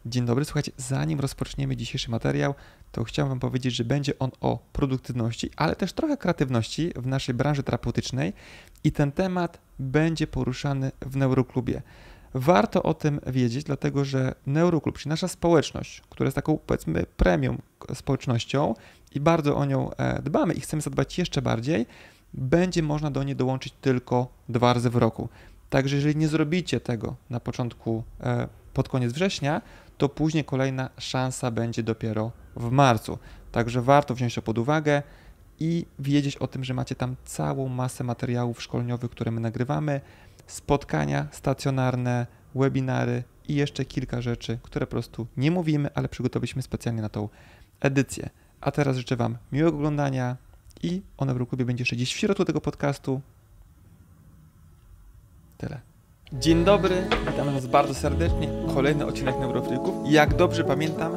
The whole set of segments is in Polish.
Dzień dobry, słuchajcie, zanim rozpoczniemy dzisiejszy materiał, to chciałem wam powiedzieć, że będzie on o produktywności, ale też trochę kreatywności w naszej branży terapeutycznej i ten temat będzie poruszany w Neuroklubie. Warto o tym wiedzieć, dlatego że Neuroklub, czyli nasza społeczność, która jest taką, powiedzmy, premium społecznością i bardzo o nią dbamy i chcemy zadbać jeszcze bardziej, będzie można do niej dołączyć tylko 2 razy w roku. Także jeżeli nie zrobicie tego na początku, pod koniec września, to później kolejna szansa będzie dopiero w marcu. Także warto wziąć to pod uwagę i wiedzieć o tym, że macie tam całą masę materiałów szkoleniowych, które my nagrywamy, spotkania stacjonarne, webinary i jeszcze kilka rzeczy, które po prostu nie mówimy, ale przygotowaliśmy specjalnie na tą edycję. A teraz życzę wam miłego oglądania i o Neuroklubie będzie jeszcze gdzieś w środku tego podcastu. Tyle. Dzień dobry, witamy was bardzo serdecznie. Kolejny odcinek Neurofreaków. Jak dobrze pamiętam,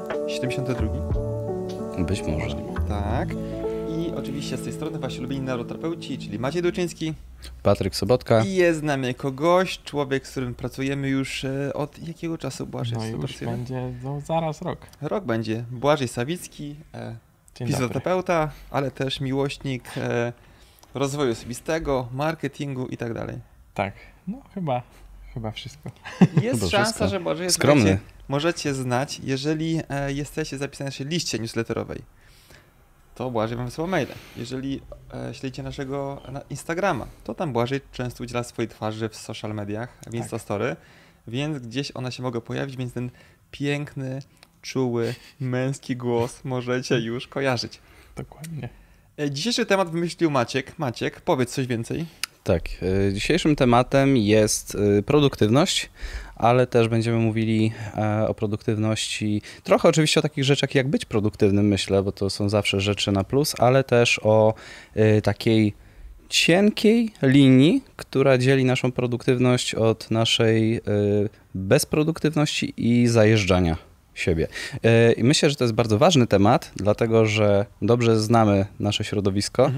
72. Być może. Tak. I oczywiście z tej strony wasi ulubieni neuroterapeuci, czyli Maciej Duczyński. Patryk Sobotka. I jest z nami jako gość, człowiek, z którym pracujemy już od jakiego czasu, Błażej? No już będzie zaraz rok. Rok będzie. Błażej Sawicki, fizjoterapeuta, ale też miłośnik rozwoju osobistego, marketingu i tak dalej. Tak, no chyba wszystko. Jest chyba szansa, wszystko. że Błażej Skromny. Możecie znać, jeżeli jesteście zapisani na naszej liście newsletterowej. To Błażej wam wysyła maile. Jeżeli śledzicie naszego Instagrama, to tam Błażej często udziela swojej twarzy w social mediach, w Instastory, więc gdzieś ona się mogła pojawić, więc ten piękny, czuły, męski głos możecie już kojarzyć. Dokładnie. Dzisiejszy temat wymyślił Maciek. Maciek, powiedz coś więcej. Tak, dzisiejszym tematem jest produktywność, ale też będziemy mówili o produktywności, trochę oczywiście o takich rzeczach jak być produktywnym, myślę, bo to są zawsze rzeczy na plus, ale też o takiej cienkiej linii, która dzieli naszą produktywność od naszej bezproduktywności i zajeżdżania siebie. I myślę, że to jest bardzo ważny temat, dlatego że dobrze znamy nasze środowisko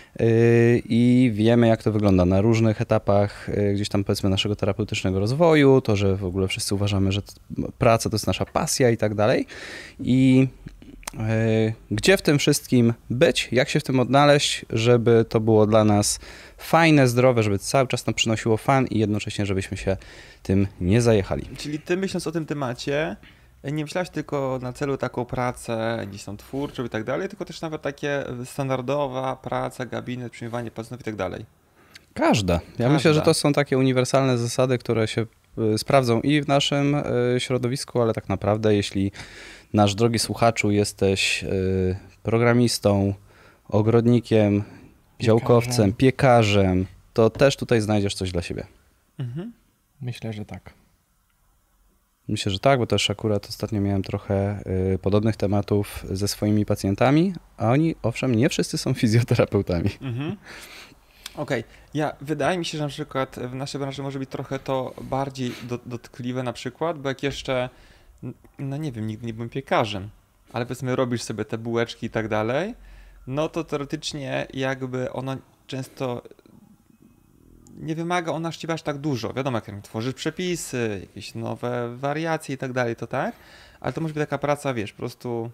i wiemy, jak to wygląda na różnych etapach gdzieś tam, powiedzmy, naszego terapeutycznego rozwoju, to, że w ogóle wszyscy uważamy, że praca to jest nasza pasja i tak dalej. I gdzie w tym wszystkim być, jak się w tym odnaleźć, żeby to było dla nas fajne, zdrowe, żeby cały czas nam przynosiło fan i jednocześnie, żebyśmy się tym nie zajechali. Czyli ty, myśląc o tym temacie, nie myślałeś tylko na celu taką pracę gdzieś tam twórczą i tak dalej, tylko też nawet takie standardowa praca, gabinet, przyjmowanie pacjentów i tak dalej. Każda. Ja myślę, że to są takie uniwersalne zasady, które się sprawdzą i w naszym środowisku, ale tak naprawdę, jeśli nasz drogi słuchaczu jesteś programistą, ogrodnikiem, działkowcem, piekarzem, to też tutaj znajdziesz coś dla siebie. Mhm. Myślę, że tak. Myślę, że tak, bo też akurat ostatnio miałem trochę podobnych tematów ze swoimi pacjentami, a oni, owszem, nie wszyscy są fizjoterapeutami. Mhm. Okej. Wydaje mi się, że na przykład w naszej branży może być trochę to bardziej dotkliwe na przykład, bo jak jeszcze, no nie wiem, nigdy nie byłem piekarzem, ale powiedzmy robisz sobie te bułeczki i tak dalej, no to teoretycznie jakby ono często nie wymaga ona ciebie aż tak dużo. Wiadomo, jak tworzysz przepisy, jakieś nowe wariacje i tak dalej, to tak, ale to może być taka praca, wiesz, po prostu,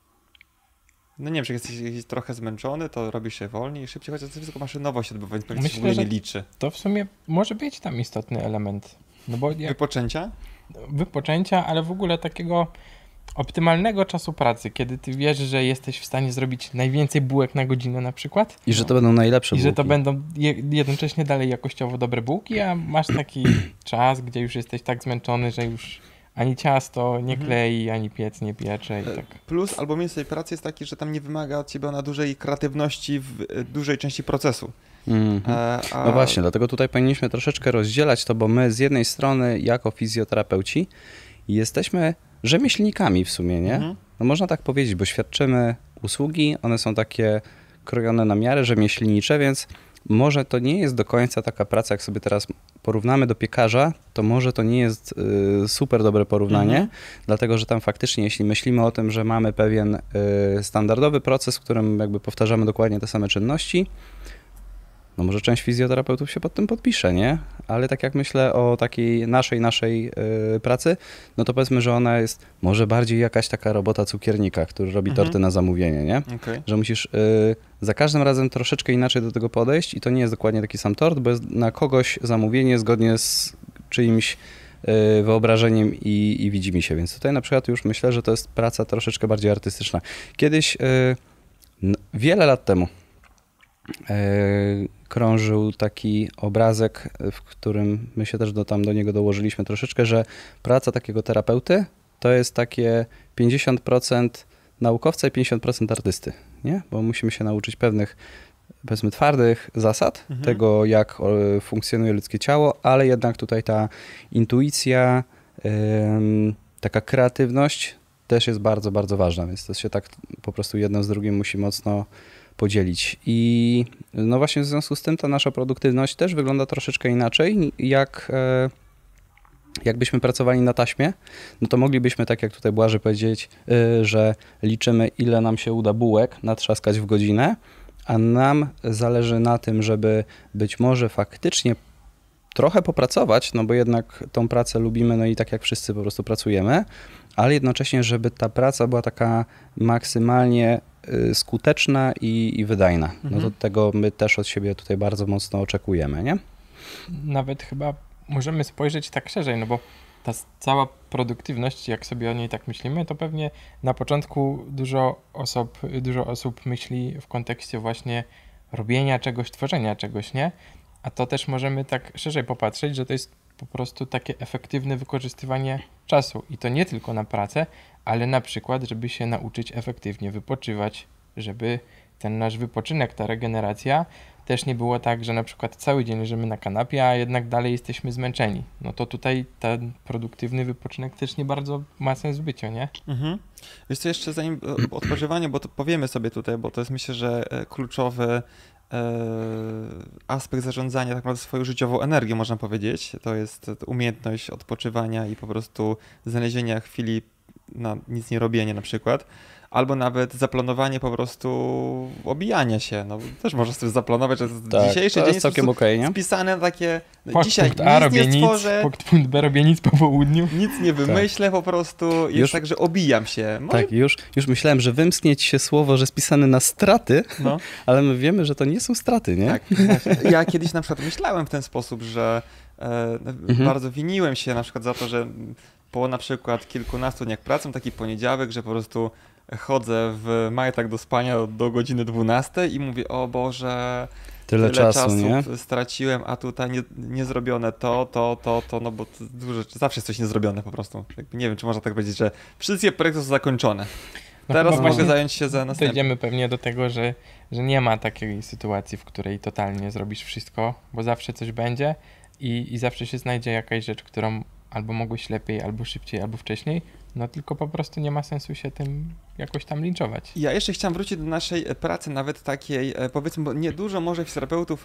no nie wiem, czy jesteś trochę zmęczony, to robisz się wolniej i szybciej, chociaż to wszystko maszynowo się odbywa, więc pewnie się w ogóle nie liczy. To w sumie może być tam istotny element. No bo Wypoczęcia? Wypoczęcia, ale w ogóle takiego optymalnego czasu pracy, kiedy ty wiesz, że jesteś w stanie zrobić najwięcej bułek na godzinę na przykład. I że to będą najlepsze bułki. I że to będą jednocześnie dalej jakościowo dobre bułki, a masz taki czas, gdzie już jesteś tak zmęczony, że już ani ciasto nie klei, ani piec nie piecze i tak. Plus albo minus tej pracy jest taki, że tam nie wymaga od ciebie ona dużej kreatywności w dużej części procesu. No właśnie, dlatego tutaj powinniśmy troszeczkę rozdzielać to, bo my z jednej strony jako fizjoterapeuci jesteśmy rzemieślnikami w sumie, nie? No można tak powiedzieć, bo świadczymy usługi, one są takie krojone na miarę rzemieślnicze, więc może to nie jest do końca taka praca, jak sobie teraz porównamy do piekarza, to może to nie jest super dobre porównanie, dlatego że tam faktycznie, jeśli myślimy o tym, że mamy pewien standardowy proces, w którym jakby powtarzamy dokładnie te same czynności, no może część fizjoterapeutów się pod tym podpisze, nie? Ale tak jak myślę o takiej naszej pracy, no to powiedzmy, że ona jest może bardziej jakaś taka robota cukiernika, który robi torty na zamówienie, nie? Okay. Że musisz za każdym razem troszeczkę inaczej do tego podejść i to nie jest dokładnie taki sam tort, bo jest na kogoś zamówienie zgodnie z czyimś wyobrażeniem i widzi mi się. Więc tutaj na przykład już myślę, że to jest praca troszeczkę bardziej artystyczna. Kiedyś, wiele lat temu, krążył taki obrazek, w którym my się też do niego dołożyliśmy troszeczkę, że praca takiego terapeuty to jest takie 50% naukowca i 50% artysty, nie? Bo musimy się nauczyć pewnych, powiedzmy, twardych zasad tego, jak funkcjonuje ludzkie ciało, ale jednak tutaj ta intuicja, taka kreatywność też jest bardzo, bardzo ważna, więc to się tak po prostu jedno z drugim musi mocno podzielić. I no właśnie w związku z tym ta nasza produktywność też wygląda troszeczkę inaczej, jakbyśmy pracowali na taśmie, no to moglibyśmy, tak jak tutaj Błażej powiedzieć, że liczymy, ile nam się uda bułek natrzaskać w godzinę, a nam zależy na tym, żeby być może faktycznie trochę popracować, no bo jednak tą pracę lubimy, no i tak jak wszyscy po prostu pracujemy, ale jednocześnie, żeby ta praca była taka maksymalnie skuteczna i wydajna. No to tego my też od siebie tutaj bardzo mocno oczekujemy, nie? Nawet chyba możemy spojrzeć tak szerzej, no bo ta cała produktywność, jak sobie o niej tak myślimy, to pewnie na początku dużo osób myśli w kontekście właśnie robienia czegoś, tworzenia czegoś, nie? A to też możemy tak szerzej popatrzeć, że to jest po prostu takie efektywne wykorzystywanie czasu. I to nie tylko na pracę, ale na przykład, żeby się nauczyć efektywnie wypoczywać, żeby ten nasz wypoczynek, ta regeneracja też nie było tak, że na przykład cały dzień leżymy na kanapie, a jednak dalej jesteśmy zmęczeni. No to tutaj ten produktywny wypoczynek też nie bardzo ma sens w byciu, nie? Wiesz co, jeszcze zanim odpoczywanie, bo to powiemy sobie tutaj, bo to jest myślę, że kluczowy aspekt zarządzania tak naprawdę swoją życiową energią, można powiedzieć. To jest umiejętność odpoczywania i po prostu znalezienia chwili na nic nie robienie na przykład, albo nawet zaplanowanie po prostu obijania się. No też można sobie zaplanować, że dzisiejszy dzień jest całkiem okej, nie? spisane na takie... Dzisiaj punkt A robię nic, punkt B robię nic po południu. Nic nie wymyślę, po prostu jest tak, że obijam się. Może... Tak, już myślałem, że wymsknie ci się słowo, że spisane na straty, ale my wiemy, że to nie są straty, nie? Tak. Ja kiedyś na przykład myślałem w ten sposób, że bardzo winiłem się na przykład za to, że po na przykład kilkunastu dniach pracy, taki poniedziałek, że po prostu chodzę w majtach do spania do godziny 12 i mówię, o Boże, tyle czasu nie? Straciłem, a tutaj nie zrobione to, no bo dużo, zawsze jest coś niezrobione po prostu. Nie wiem, czy można tak powiedzieć, że wszystkie projekty są zakończone. No teraz mogę zająć się za następnym. Dojdziemy pewnie do tego, że nie ma takiej sytuacji, w której totalnie zrobisz wszystko, bo zawsze coś będzie i zawsze się znajdzie jakaś rzecz, którą albo mogłeś lepiej, albo szybciej, albo wcześniej, no tylko po prostu nie ma sensu się tym jakoś tam linczować. Ja jeszcze chciałem wrócić do naszej pracy, nawet takiej, powiedzmy, bo niedużo może fizjoterapeutów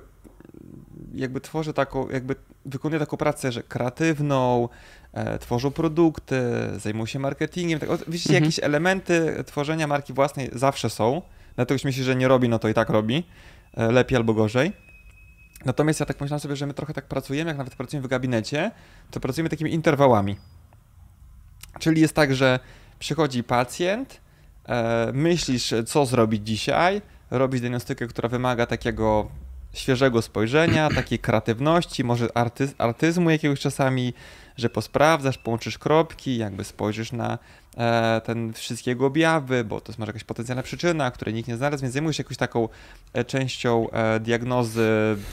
jakby tworzy taką, jakby wykonuje taką pracę, że kreatywną, tworzą produkty, zajmują się marketingiem, tak, wiecie, jakieś elementy tworzenia marki własnej zawsze są, dlatego jeśli myśli, że nie robi, no to i tak robi, lepiej albo gorzej. Natomiast ja tak myślałem sobie, że my trochę tak pracujemy, jak nawet pracujemy w gabinecie, to pracujemy takimi interwałami. Czyli jest tak, że przychodzi pacjent, myślisz, co zrobić dzisiaj, robisz diagnostykę, która wymaga takiego świeżego spojrzenia, takiej kreatywności, może artyzmu jakiegoś czasami, że posprawdzasz, połączysz kropki, jakby spojrzysz na ten wszystkiego objawy, bo to jest może jakaś potencjalna przyczyna, której nikt nie znalazł, więc zajmujesz się jakąś taką częścią diagnozy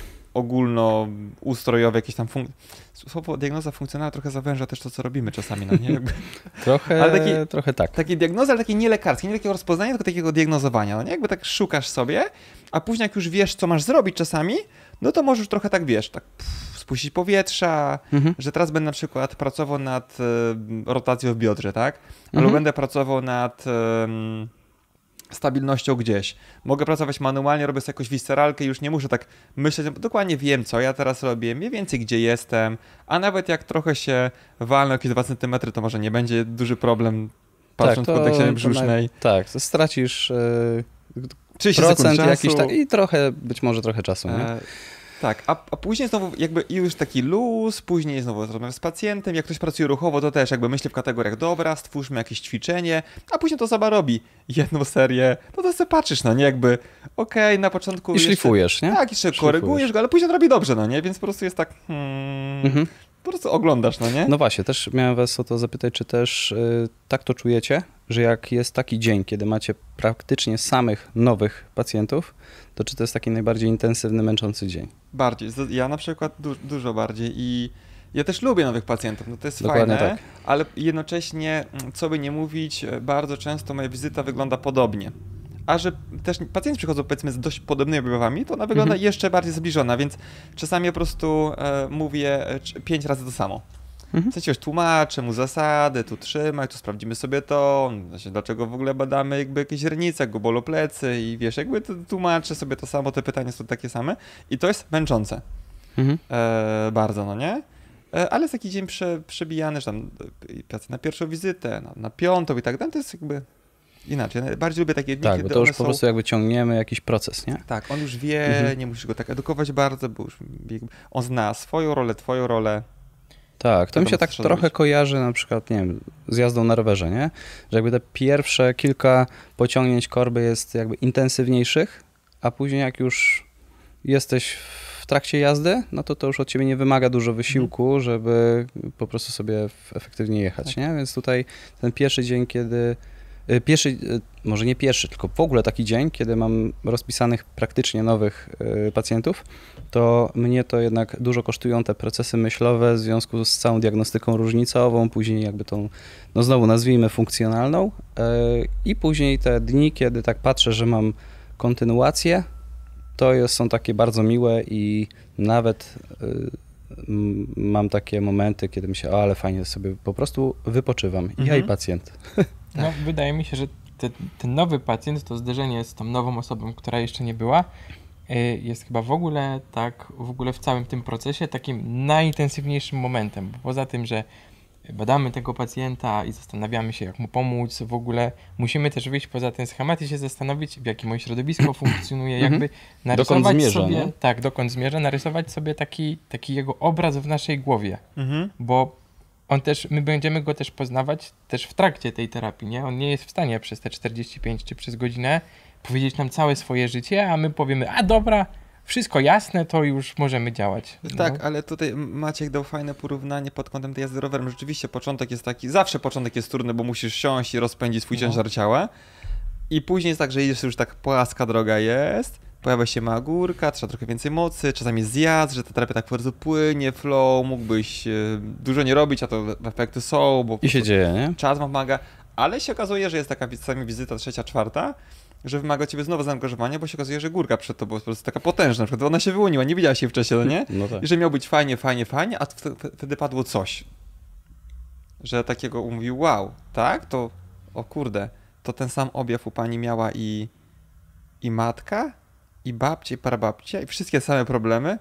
ogólnoustrojowej, jakieś tam słowo diagnoza funkcjonalna trochę zawęża też to, co robimy czasami, no nie? Jakby. Trochę tak. Takiej diagnozy, ale takiej nie lekarskiej, nie takiego rozpoznania, tylko takiego diagnozowania, no nie? Jakby tak szukasz sobie, a później jak już wiesz, co masz zrobić czasami, no to możesz trochę tak, wiesz, tak spuścić powietrza, że teraz będę na przykład pracował nad rotacją w biodrze, tak? Albo będę pracował nad stabilnością gdzieś. Mogę pracować manualnie, robię sobie jakąś visceralkę i już nie muszę tak myśleć, bo dokładnie wiem, co ja teraz robię, mniej więcej gdzie jestem, a nawet jak trochę się walnę jakieś 2 cm, to może nie będzie duży problem, patrząc w kontekście brzusznej. Tak, to stracisz 30 sekund procent czasu. jakiś tak i trochę, być może trochę czasu, nie? Tak, a później znowu jakby już taki luz, później znowu rozmawiam z pacjentem, jak ktoś pracuje ruchowo, to też jakby myśli w kategoriach, dobra, stwórzmy jakieś ćwiczenie, a później to osoba robi jedną serię, no to sobie patrzysz, no nie, jakby okej, na początku I szlifujesz, nie? Tak, jeszcze korygujesz go, ale później to robi dobrze, no nie, więc po prostu jest tak, po prostu oglądasz, no nie? No właśnie, też miałem was o to zapytać, czy też tak to czujecie, że jak jest taki dzień, kiedy macie praktycznie samych nowych pacjentów, to czy to jest taki najbardziej intensywny, męczący dzień? Bardziej. Ja na przykład dużo bardziej i ja też lubię nowych pacjentów, no to jest Dokładnie fajne, tak. ale jednocześnie, co by nie mówić, bardzo często moja wizyta wygląda podobnie. A że też pacjenci przychodzą powiedzmy z dość podobnymi objawami, to ona wygląda jeszcze bardziej zbliżona, więc czasami po prostu mówię 5 razy to samo. W sensie już tłumaczę mu zasady, tu trzymaj, tu sprawdzimy sobie to, znaczy, dlaczego w ogóle badamy jakby jakieś źrenice, jak go bolą plecy i wiesz, jakby tłumaczę sobie to samo, te pytania są takie same i to jest męczące. Bardzo, no nie? Ale jest taki dzień przebijany, że tam praca na pierwszą wizytę, na piątą i tak dalej, to jest jakby inaczej. Ja bardziej lubię takie dni, Tak, kiedy bo to już one po prostu jakby ciągniemy jakiś proces, nie? Tak, on już wie, nie musisz go tak edukować bardzo, bo już jakby on zna swoją rolę, twoją rolę. Tak, to mi się tak trzeba trochę zrobić. kojarzy na przykład, nie wiem, z jazdą na rowerze, nie? Że jakby te pierwsze kilka pociągnięć korby jest jakby intensywniejszych, a później jak już jesteś w trakcie jazdy, no to już od ciebie nie wymaga dużo wysiłku, żeby po prostu sobie efektywnie jechać, nie? Więc tutaj ten pierwszy dzień, kiedy może nie pierwszy, tylko w ogóle taki dzień, kiedy mam rozpisanych praktycznie nowych pacjentów, to mnie to jednak dużo kosztują te procesy myślowe w związku z całą diagnostyką różnicową, później jakby tą, no znowu nazwijmy funkcjonalną i później te dni, kiedy tak patrzę, że mam kontynuację, to są takie bardzo miłe i nawet mam takie momenty, kiedy myślę, ale fajnie sobie po prostu wypoczywam. Ja i pacjent. No, wydaje mi się, że ten nowy pacjent, to zderzenie z tą nową osobą, która jeszcze nie była, jest chyba w ogóle w całym tym procesie takim najintensywniejszym momentem, bo poza tym, że badamy tego pacjenta i zastanawiamy się, jak mu pomóc, w ogóle musimy też wyjść poza ten schemat i się zastanowić, w jakim moje środowisko funkcjonuje, jakby narysować dokąd zmierza, sobie, nie? tak, dokąd zmierza, narysować sobie taki jego obraz w naszej głowie, bo my będziemy go też poznawać też w trakcie tej terapii, nie? On nie jest w stanie przez te 45 czy przez godzinę powiedzieć nam całe swoje życie, a my powiemy, a dobra, wszystko jasne, to już możemy działać. Tak, ale tutaj Maciek dał fajne porównanie pod kątem tej jazdy rowerem. Rzeczywiście początek jest taki, zawsze początek jest trudny, bo musisz siąść i rozpędzić swój ciężar ciała. I później jest tak, że idziesz już tak płaska droga jest, pojawia się mała górka, trzeba trochę więcej mocy, czasami jest zjazd, że ta terapia tak bardzo płynie, flow, mógłbyś dużo nie robić, a to efekty są, bo I się dzieje, nie? czas pomaga, ale się okazuje, że jest taka czasami wizyta trzecia, czwarta, że wymaga od ciebie znowu zaangażowania, bo się okazuje, że górka przed tobą jest po prostu taka potężna, na przykład ona się wyłoniła, nie widziałaś jej wcześniej, no nie? No tak. I że miał być fajnie, a wtedy padło coś, że takiego mówił, wow, tak, to, o kurde, to ten sam objaw u pani miała i matka, i babcia, i prababcia, i wszystkie same problemy?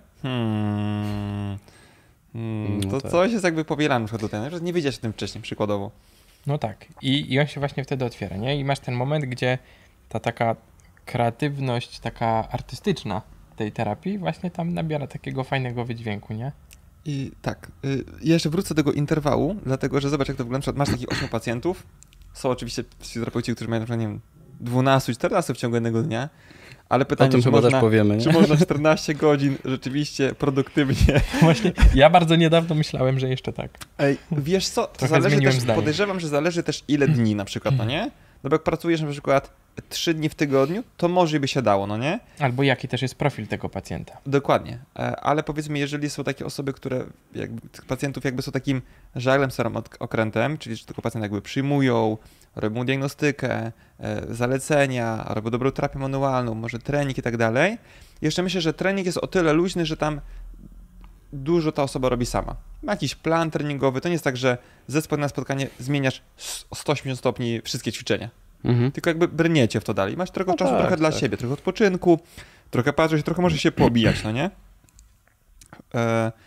No To tak. coś jest jakby powielane na przykład tutaj, że nie wiedziałeś o tym wcześniej przykładowo. No tak. I on się właśnie wtedy otwiera, nie? I masz ten moment, gdzie ta taka kreatywność, taka artystyczna tej terapii właśnie tam nabiera takiego fajnego wydźwięku, nie? I tak, jeszcze wrócę do tego interwału, dlatego że zobacz jak to wygląda, na przykład masz takich 8 pacjentów, są oczywiście fizjoterapeuci, którzy mają na przykład, nie wiem, 12-14 w ciągu jednego dnia, ale pytanie, O tym czy chyba można, też powiemy, nie? czy można 14 godzin rzeczywiście produktywnie. Właśnie ja bardzo niedawno myślałem, że jeszcze tak. Ej, wiesz co, to Trochę zależy zmieniłem też, zdanie. podejrzewam, że zależy też ile dni na przykład, no nie? No bo jak pracujesz na przykład 3 dni w tygodniu, to może by się dało, no nie? Albo jaki też jest profil tego pacjenta. Dokładnie, ale powiedzmy, jeżeli są takie osoby, które tych pacjentów jakby są takim żaglem okrętem, czyli że tylko pacjent jakby przyjmują, robią diagnostykę, zalecenia, robią dobrą terapię manualną, może trening i tak dalej. Jeszcze myślę, że trening jest o tyle luźny, że tam dużo ta osoba robi sama. Ma jakiś plan treningowy, to nie jest tak, że ze spotkania na spotkanie zmieniasz o 180 stopni wszystkie ćwiczenia. Tylko jakby brniecie w to dalej. Masz trochę czasu, tak, trochę dla tak. siebie, trochę odpoczynku, trochę patrzeć, trochę może się poobijać, no nie?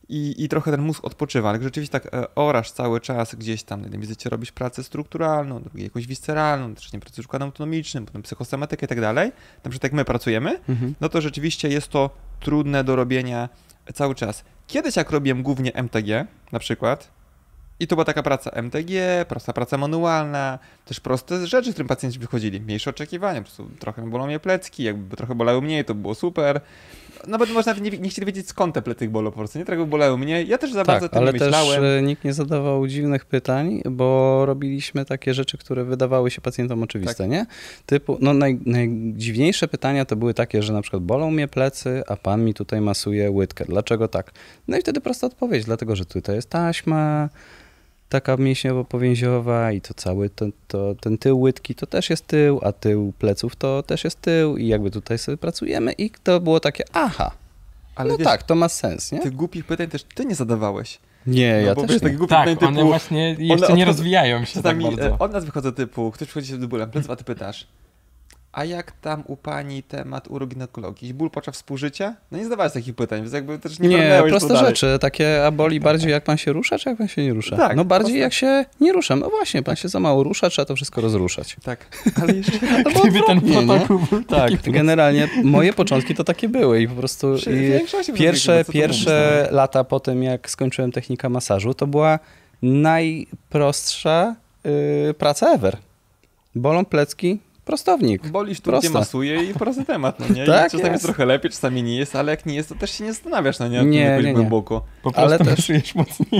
i trochę ten mózg odpoczywa, ale rzeczywiście tak orasz cały czas gdzieś tam, na jednej wizycie robisz pracę strukturalną, drugiej jakąś visceralną, trzeciej pracę z układem autonomicznym, potem psychosematykę i tak dalej, na przykład jak my pracujemy, no to rzeczywiście jest to trudne do robienia cały czas. Kiedyś jak robiłem głównie MTG na przykład, i to była taka praca MTG, prosta praca manualna, też proste rzeczy, z którym pacjenci wychodzili. Mniejsze oczekiwania, po prostu trochę bolą mnie plecki, jakby trochę bolały mniej, to było super. Nawet można nie chcieli wiedzieć skąd te plecy bolą po prostu, nie? Trochę bolały mnie. Ja też za bardzo tym nie myślałem. Ale też nikt nie zadawał dziwnych pytań, bo robiliśmy takie rzeczy, które wydawały się pacjentom oczywiste, nie? Typu, no najdziwniejsze pytania to były takie, że na przykład bolą mnie plecy, a pan mi tutaj masuje łydkę. Dlaczego tak? No i wtedy prosta odpowiedź, dlatego, że tutaj jest taśma, taka mięśniowo-powięziowa i to cały ten tył łydki to też jest tył, a tył pleców to też jest tył i jakby tutaj sobie pracujemy i to było takie aha, ale no wiesz, tak, to ma sens, nie? Tych głupich pytań też ty nie zadawałeś. Nie, no, ja bo też wiesz, nie. takie głupie Tak, pytań typu, one właśnie jeszcze nie rozwijają się tak bardzo. Od nas wychodzą typu, ktoś przychodzi się do bólem pleców, a ty pytasz, a jak tam u pani temat uroginekologii? Ból podczas współżycia? No nie zadawałeś takich pytań, więc jakby też nie proste rzeczy, takie, a boli bardziej jak pan się rusza, czy jak pan się nie rusza? Tak, no bardziej jak się nie ruszam. No właśnie, pan się za mało rusza, trzeba to wszystko rozruszać. Tak, ale jeszcze... Gdyby ten protokół był taki tak, generalnie moje początki to takie były i po prostu pierwsze lata po tym, jak skończyłem technikę masażu, to była najprostsza praca ever. Bolą plecki, prostownik. Bolisz tu, gdzie masuje i prosty temat, no nie? Tak, czasami jest trochę lepiej, czasami nie jest, ale jak nie jest, to też się nie zastanawiasz, no nie? Nie. Głęboko. Po prostu ale też czujesz mocniej.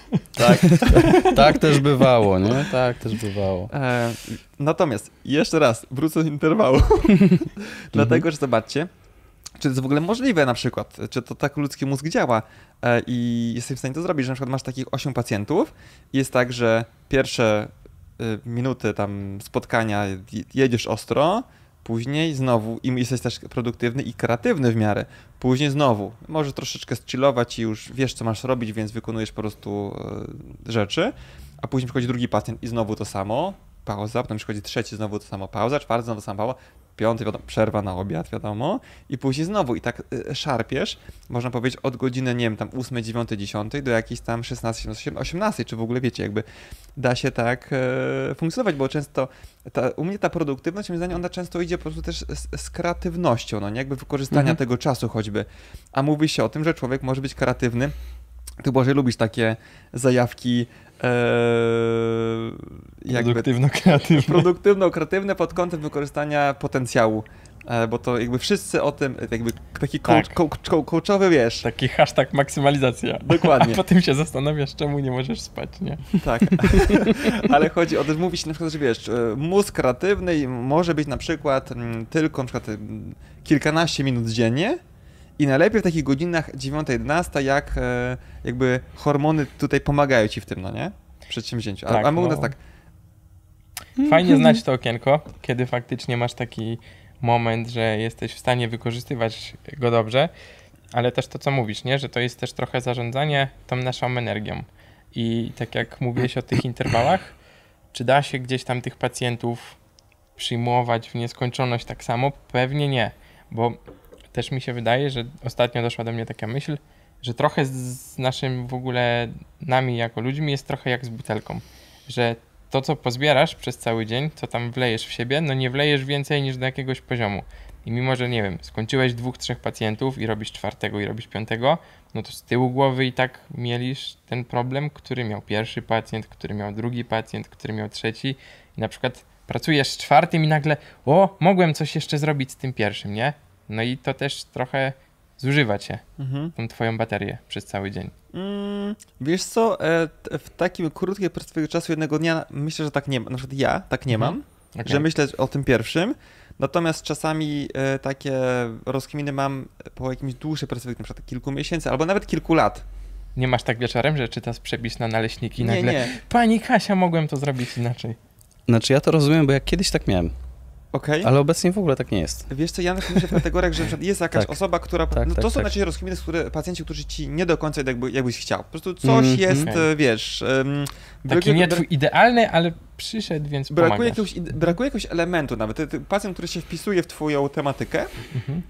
Tak też bywało, nie? Tak też bywało. Natomiast, jeszcze raz, wrócę do interwału. Dlatego, że zobaczcie, czy to jest w ogóle możliwe na przykład, czy to tak ludzki mózg działa i jesteś w stanie to zrobić, że na przykład masz takich 8 pacjentów i jest tak, że pierwsze minuty tam spotkania jedziesz ostro, później znowu i jesteś też produktywny i kreatywny w miarę, później znowu możesz troszeczkę zchillować i już wiesz, co masz robić, więc wykonujesz po prostu rzeczy, a później przychodzi drugi pacjent i znowu to samo, pauza, potem przychodzi trzeci, znowu to samo, pauza, czwarty, znowu to samo, pauza, piąty, wiadomo, przerwa na obiad, wiadomo, i później znowu i tak szarpiesz, można powiedzieć, od godziny, nie wiem, tam 8, 9, 10 do jakiejś tam 16, 17, 18, czy w ogóle wiecie, jakby da się tak funkcjonować, bo często u mnie ta produktywność, moim zdaniem, ona często idzie po prostu też z kreatywnością, no nie, jakby wykorzystania tego czasu choćby, a mówi się o tym, że człowiek może być kreatywny. Ty, Boże, lubisz takie zajawki produktywno-kreatywne pod kątem wykorzystania potencjału, bo to jakby wszyscy o tym, jakby taki coachowy, wiesz. Taki hashtag maksymalizacja. Dokładnie. A potem się zastanawiasz, czemu nie możesz spać, nie? Tak, ale chodzi o to, że mówi się na przykład, że wiesz, mózg kreatywny może być na przykład tylko na przykład kilkanaście minut dziennie, i najlepiej w takich godzinach 9-11, jak jakby hormony tutaj pomagają ci w tym, no nie? W przedsięwzięciu. Tak, a my u nas tak... Fajnie znać to okienko, kiedy faktycznie masz taki moment, że jesteś w stanie wykorzystywać go dobrze, ale też to, co mówisz, nie? Że to jest też trochę zarządzanie tą naszą energią. I tak jak mówiłeś o tych interwałach, czy da się gdzieś tam tych pacjentów przyjmować w nieskończoność tak samo? Pewnie nie, bo też mi się wydaje, że ostatnio doszła do mnie taka myśl, że trochę z naszym w ogóle nami jako ludźmi jest trochę jak z butelką, że to, co pozbierasz przez cały dzień, co tam wlejesz w siebie, no nie wlejesz więcej niż do jakiegoś poziomu. I mimo, że nie wiem, skończyłeś 2-3 pacjentów i robisz 4 i robisz 5, no to z tyłu głowy i tak mielisz ten problem, który miał pierwszy pacjent, który miał drugi pacjent, który miał trzeci i na przykład pracujesz z 4 i nagle, mogłem coś jeszcze zrobić z tym pierwszym, nie? No i to też trochę zużywa cię, tą twoją baterię przez cały dzień. Wiesz co, w takim krótkiej perspektywie czasu jednego dnia myślę, że tak nie ma. Na przykład ja tak nie mam, że myślę o tym pierwszym, natomiast czasami takie rozkminy mam po jakimś dłuższej perspektywie, na przykład kilku miesięcy albo nawet kilku lat. Nie masz tak wieczorem, że czytasz przepis na naleśniki i nagle Pani Kasia, mogłem to zrobić inaczej. Znaczy ja to rozumiem, bo ja kiedyś tak miałem. Okay. Ale obecnie w ogóle tak nie jest. Wiesz co, ja myślę w kategoriach, że jest jakaś osoba, która... to są znaczy rozkminy, pacjenci, którzy ci nie do końca jakbyś chciał. Po prostu coś jest, wiesz... Taki nie twój idealny, ale przyszedł, więc brakuje jakiegoś elementu nawet. Pacjent, który się wpisuje w twoją tematykę,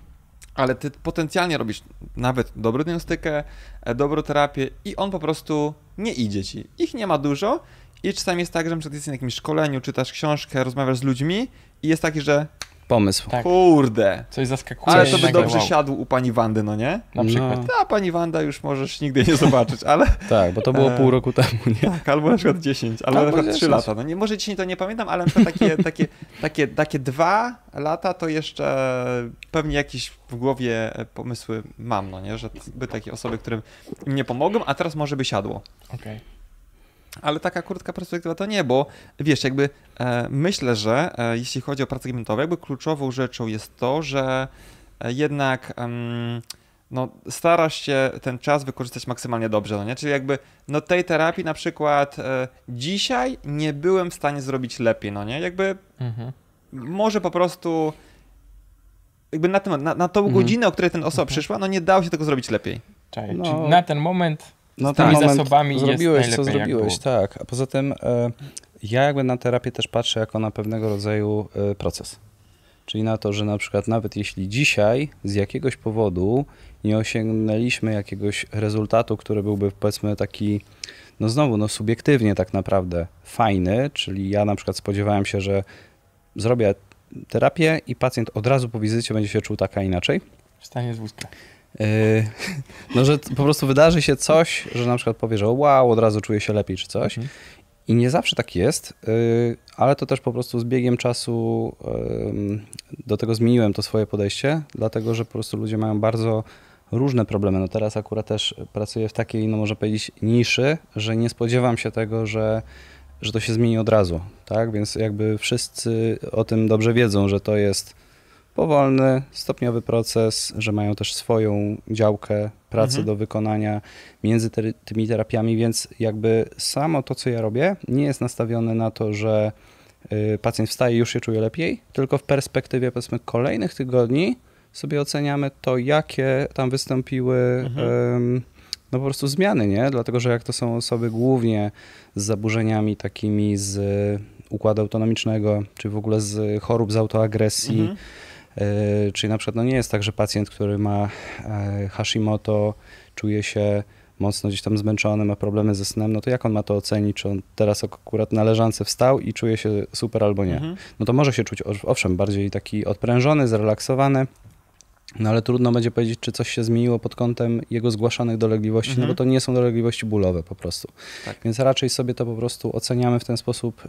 ale ty potencjalnie robisz nawet dobrą diagnostykę, dobrą terapię i on po prostu nie idzie ci. Ich nie ma dużo i czasami jest tak, że jesteś na jakimś szkoleniu, czytasz książkę, rozmawiasz z ludźmi i jest taki, że Pomysł. Tak. kurde, Coś zaskakuje. ale to by nagle, dobrze wow. siadł u pani Wandy, no nie? Na przykład. No, Ta pani Wanda już możesz nigdy nie zobaczyć, ale tak, bo to było pół roku temu, nie? tak, albo na przykład 10, albo na Albo przykład 3 10. lata. No nie, może 10 to nie pamiętam, ale na przykład takie 2 lata to jeszcze pewnie jakieś w głowie pomysły mam, no nie, że by takie osoby, które mi nie pomogą, a teraz może by siadło. Okej. Ale taka krótka perspektywa to nie, bo wiesz, jakby myślę, że jeśli chodzi o pracę gabinetową, jakby kluczową rzeczą jest to, że jednak no, starasz się ten czas wykorzystać maksymalnie dobrze, no nie? Czyli jakby no tej terapii na przykład dzisiaj nie byłem w stanie zrobić lepiej, no nie? Jakby Mhm. może po prostu jakby na tą godzinę, o której ten osoba przyszła, no nie dało się tego zrobić lepiej. Czekaj, No. czyli na ten moment No z tymi ten moment zasobami jest zrobiłeś, najlepiej, co jak zrobiłeś, było. tak. A poza tym ja jakby na terapię też patrzę jako na pewnego rodzaju proces. Czyli na to, że na przykład nawet jeśli dzisiaj z jakiegoś powodu nie osiągnęliśmy jakiegoś rezultatu, który byłby powiedzmy taki, no znowu, no subiektywnie tak naprawdę fajny, czyli ja na przykład spodziewałem się, że zrobię terapię i pacjent od razu po wizycie będzie się czuł tak, a inaczej. Wstanie z wózka. No, że po prostu wydarzy się coś, że na przykład powie, że wow, od razu czuję się lepiej czy coś. Mhm. I nie zawsze tak jest, ale to też po prostu z biegiem czasu do tego zmieniłem to swoje podejście, dlatego że po prostu ludzie mają bardzo różne problemy. No teraz akurat też pracuję w takiej, no można powiedzieć, niszy, że nie spodziewam się tego, że to się zmieni od razu, tak? Więc jakby wszyscy o tym dobrze wiedzą, że to jest powolny, stopniowy proces, że mają też swoją działkę pracy do wykonania między tymi terapiami, więc jakby samo to, co ja robię, nie jest nastawione na to, że pacjent wstaje i już się czuje lepiej, tylko w perspektywie powiedzmy kolejnych tygodni sobie oceniamy to, jakie tam wystąpiły no po prostu zmiany, nie? Dlatego, że jak to są osoby głównie z zaburzeniami takimi z układu autonomicznego, czy w ogóle z chorób z autoagresji, czyli na przykład no nie jest tak, że pacjent, który ma Hashimoto, czuje się mocno gdzieś tam zmęczony, ma problemy ze snem, no to jak on ma to ocenić, czy on teraz akurat na leżance wstał i czuje się super albo nie. No to może się czuć, owszem, bardziej taki odprężony, zrelaksowany, no ale trudno będzie powiedzieć, czy coś się zmieniło pod kątem jego zgłaszanych dolegliwości, no bo to nie są dolegliwości bólowe po prostu. Tak. Więc raczej sobie to po prostu oceniamy w ten sposób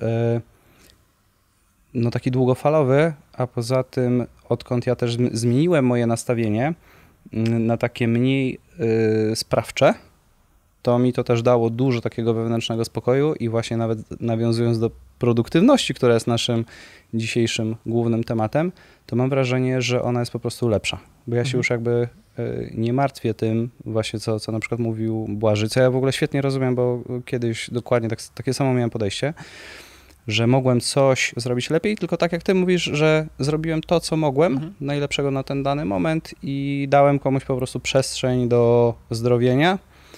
no taki długofalowy, a poza tym odkąd ja też zmieniłem moje nastawienie na takie mniej sprawcze, to mi to też dało dużo takiego wewnętrznego spokoju i właśnie nawet nawiązując do produktywności, która jest naszym dzisiejszym głównym tematem, to mam wrażenie, że ona jest po prostu lepsza, bo ja się już jakby nie martwię tym właśnie, co na przykład mówił Błażej, co ja w ogóle świetnie rozumiem, bo kiedyś dokładnie takie samo miałem podejście, że mogłem coś zrobić lepiej, tylko tak jak ty mówisz, że zrobiłem to, co mogłem, najlepszego na ten dany moment i dałem komuś po prostu przestrzeń do zdrowienia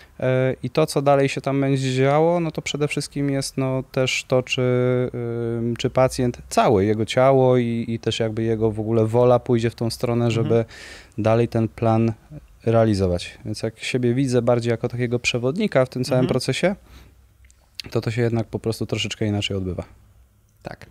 i to, co dalej się tam będzie działo, no to przede wszystkim jest no też to, czy pacjent, całe jego ciało i też jakby jego w ogóle wola pójdzie w tą stronę, żeby dalej ten plan realizować. Więc jak siebie widzę bardziej jako takiego przewodnika w tym całym procesie, to się jednak po prostu troszeczkę inaczej odbywa. Tak.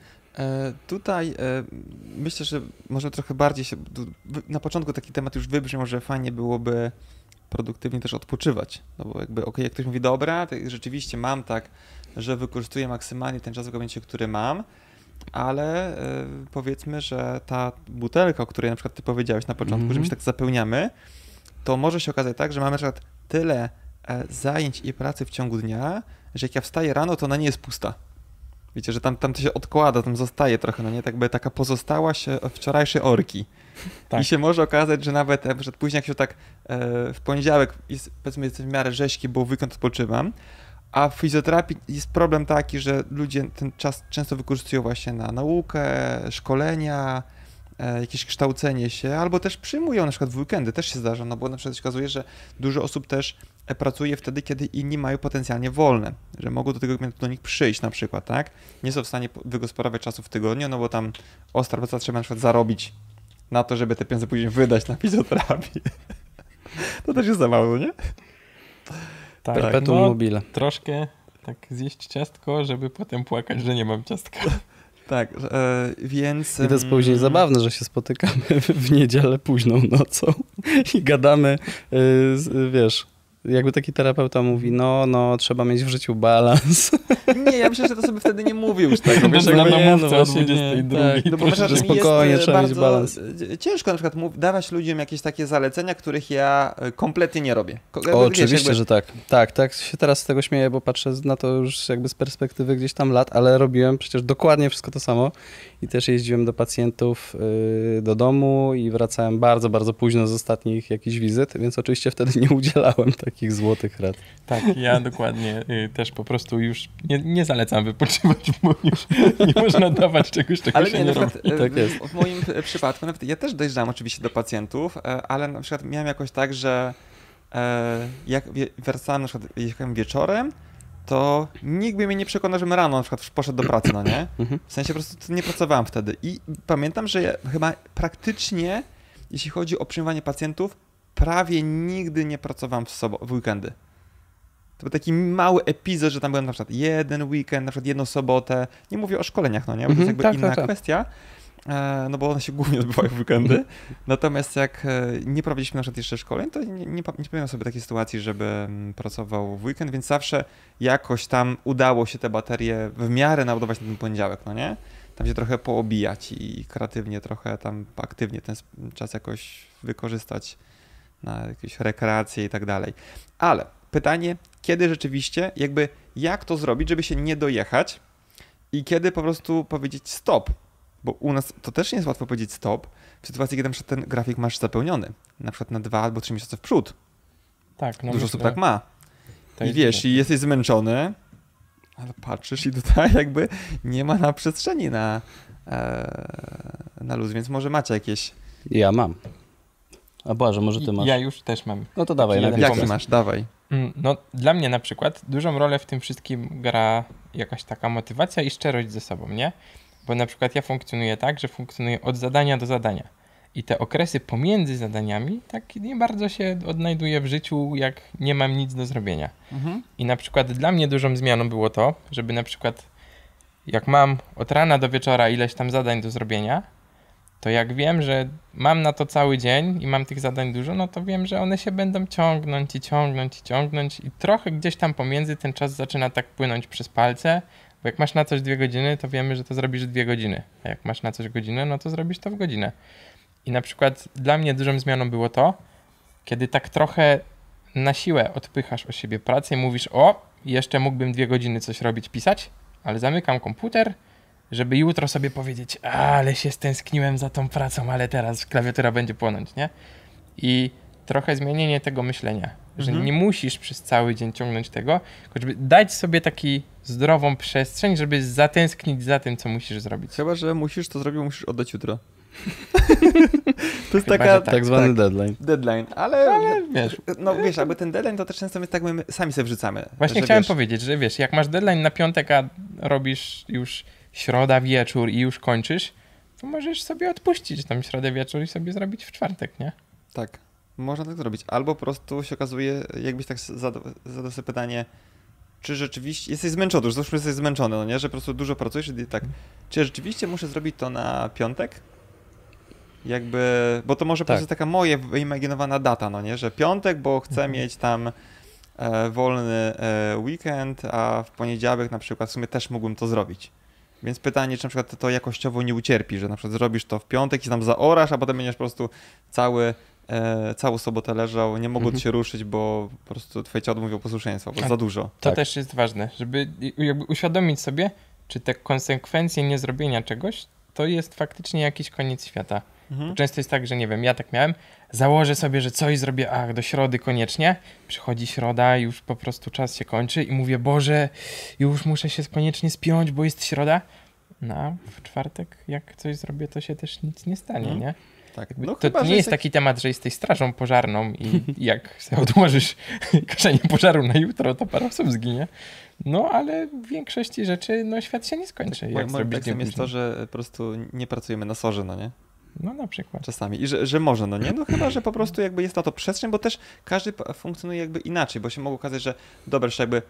Tutaj myślę, że może trochę bardziej się, na początku taki temat już wybrzmiał, że fajnie byłoby produktywnie też odpoczywać. No bo jakby, jak ktoś mówi, dobra, to rzeczywiście mam tak, że wykorzystuję maksymalnie ten czas w gabinecie, który mam, ale powiedzmy, że ta butelka, o której na przykład ty powiedziałeś na początku, że my się tak zapełniamy, to może się okazać tak, że mamy na przykład tyle zajęć i pracy w ciągu dnia, że jak ja wstaję rano, to ona nie jest pusta. Wiecie, że tam to się odkłada, tam zostaje trochę, no nie, tak by taka pozostałaś wczorajszej orki. Tak. I się może okazać, że nawet później jak się tak w poniedziałek jest, powiedzmy, jestem w miarę rzeźki, bo w weekend odpoczywam, a w fizjoterapii jest problem taki, że ludzie ten czas często wykorzystują właśnie na naukę, szkolenia, jakieś kształcenie się, albo też przyjmują na przykład w weekendy, też się zdarza, no bo na przykład się okazuje, że dużo osób też pracuje wtedy, kiedy inni mają potencjalnie wolne, że mogą do tego gabinetu do nich przyjść na przykład, tak? Nie są w stanie wygospodarować czasu w tygodniu, no bo tam ostra praca trzeba na przykład zarobić na to, żeby te pieniądze później wydać na fizjoterapię. To też jest za mało, nie? Tak, Perpetuum mobile. Troszkę tak zjeść ciastko, żeby potem płakać, że nie mam ciastka. Tak, więc... I to jest później zabawne, że się spotykamy w niedzielę późną nocą i gadamy, wiesz, jakby taki terapeuta mówi, no, trzeba mieć w życiu balans. Nie, ja myślę, że to sobie wtedy nie mówił już tego. Wiesz, jakby na nie, namówce o właśnie 22. tak. No bo Proszę, czasami że spokojnie, jest trzeba mieć bardzo balans. ciężko na przykład dawać ludziom jakieś takie zalecenia, których ja kompletnie nie robię. Oczywiście, że tak. Tak się teraz z tego śmieję, bo patrzę na to już jakby z perspektywy gdzieś tam lat, ale robiłem przecież dokładnie wszystko to samo i też jeździłem do pacjentów do domu i wracałem bardzo, bardzo późno z ostatnich jakichś wizyt, więc oczywiście wtedy nie udzielałem takich złotych rad. Tak, ja dokładnie też po prostu już nie zalecam wypoczywać, bo już nie można dawać czegoś, czego Ale się nie, nie na robi. przykład Tak jest. w moim przypadku, nawet ja też dojeżdżałem oczywiście do pacjentów, ale na przykład miałem jakoś tak, że jak wracałem na przykład jechałem wieczorem, to nikt by mnie nie przekonał, żebym rano na przykład poszedł do pracy, no nie? W sensie po prostu nie pracowałem wtedy. I pamiętam, że ja chyba praktycznie, jeśli chodzi o przyjmowanie pacjentów, prawie nigdy nie pracowałem w weekendy. To był taki mały epizod, że tam byłem na przykład jeden weekend, na przykład jedną sobotę. Nie mówię o szkoleniach, no nie? Bo to jest jakby inna kwestia. No bo one się głównie odbywają w weekendy. Natomiast jak nie prowadziliśmy na przykład jeszcze szkoleń, to nie pamiętam sobie takiej sytuacji, żeby pracował w weekend, więc zawsze jakoś tam udało się te baterie w miarę naładować na ten poniedziałek, no nie? Tam się trochę poobijać i kreatywnie trochę tam aktywnie ten czas jakoś wykorzystać na jakieś rekreacje i tak dalej. Ale pytanie, kiedy rzeczywiście, jakby jak to zrobić, żeby się nie dojechać i kiedy po prostu powiedzieć stop? Bo u nas to też nie jest łatwo powiedzieć stop w sytuacji, kiedy na przykład ten grafik masz zapełniony, na przykład na 2 albo 3 miesiące w przód. Tak, no Dużo osób tak ma. to I jest wiesz, dobre. i jesteś zmęczony, ale patrzysz i tutaj jakby nie ma na przestrzeni na luz, więc może macie jakieś... Ja mam. A Błażej, może ty masz? Ja już też mam. No to dawaj, jeden najpierw. Jaki pomysł. masz? Dawaj. No, dla mnie na przykład dużą rolę w tym wszystkim gra jakaś taka motywacja i szczerość ze sobą, nie? Bo na przykład ja funkcjonuję tak, że funkcjonuję od zadania do zadania. I te okresy pomiędzy zadaniami tak nie bardzo się odnajduję w życiu, jak nie mam nic do zrobienia. I na przykład dla mnie dużą zmianą było to, żeby na przykład jak mam od rana do wieczora ileś tam zadań do zrobienia, to jak wiem, że mam na to cały dzień i mam tych zadań dużo, no to wiem, że one się będą ciągnąć i ciągnąć i ciągnąć i trochę gdzieś tam pomiędzy ten czas zaczyna tak płynąć przez palce, bo jak masz na coś 2 godziny, to wiemy, że to zrobisz 2 godziny, a jak masz na coś godzinę, no to zrobisz to w godzinę. I na przykład dla mnie dużą zmianą było to, kiedy tak trochę na siłę odpychasz od siebie pracę i mówisz, o, jeszcze mógłbym 2 godziny coś robić, pisać, ale zamykam komputer, żeby jutro sobie powiedzieć, ale się stęskniłem za tą pracą, ale teraz klawiatura będzie płonąć, nie? I trochę zmienienie tego myślenia, że nie musisz przez cały dzień ciągnąć tego, tylko żeby dać sobie taki zdrową przestrzeń, żeby zatęsknić za tym, co musisz zrobić. Chyba, że musisz to zrobić, musisz oddać jutro. To jest Chyba, taka... że Tak zwany deadline. Deadline, ale Wiesz, no wiesz, jakby ten deadline to też często jest tak, my sami sobie wrzucamy. właśnie że chciałem wiesz, powiedzieć, że wiesz, jak masz deadline na piątek, a robisz już środa wieczór i już kończysz, to możesz sobie odpuścić tam środę wieczór i sobie zrobić w czwartek, nie? Tak, można tak zrobić. Albo po prostu się okazuje, jakbyś tak zadał sobie pytanie, czy rzeczywiście, jesteś zmęczony, już załóżmy, jesteś zmęczony, no nie, że po prostu dużo pracujesz i tak, czy rzeczywiście muszę zrobić to na piątek? Jakby, bo to może po prostu taka moja wyimaginowana data, no nie, że piątek, bo chcę mieć tam wolny weekend, a w poniedziałek na przykład w sumie też mógłbym to zrobić. Więc pytanie, czy na przykład to jakościowo nie ucierpi, że na przykład zrobisz to w piątek i tam zaorasz, a potem będziesz po prostu całą sobotę leżał, nie mogąc się ruszyć, bo po prostu twoje ciało odmówiło posłuszeństwa, bo za dużo. To też jest ważne, żeby jakby uświadomić sobie, czy te konsekwencje niezrobienia czegoś, to jest faktycznie jakiś koniec świata. Bo często jest tak, że nie wiem, ja tak miałem, założę sobie, że coś zrobię, do środy koniecznie, przychodzi środa, już po prostu czas się kończy i mówię, Boże, już muszę się koniecznie spiąć, bo jest środa. No a w czwartek, jak coś zrobię, to się też nic nie stanie, nie? Tak. Jakby No to chyba, nie że jest taki temat, że jesteś strażą pożarną i jak sobie odłożysz gaszenie pożaru na jutro, to parę osób zginie. No, ale w większości rzeczy, no, świat się nie skończy. Jak Moim zrobisz tekstem dzień jest to, później. że po prostu nie pracujemy na sorze, no nie? No na przykład. Czasami. I że może, no nie? No chyba, że po prostu jakby jest na to przestrzeń, bo też każdy funkcjonuje jakby inaczej, bo się mogło okazać, że dobra, że jakby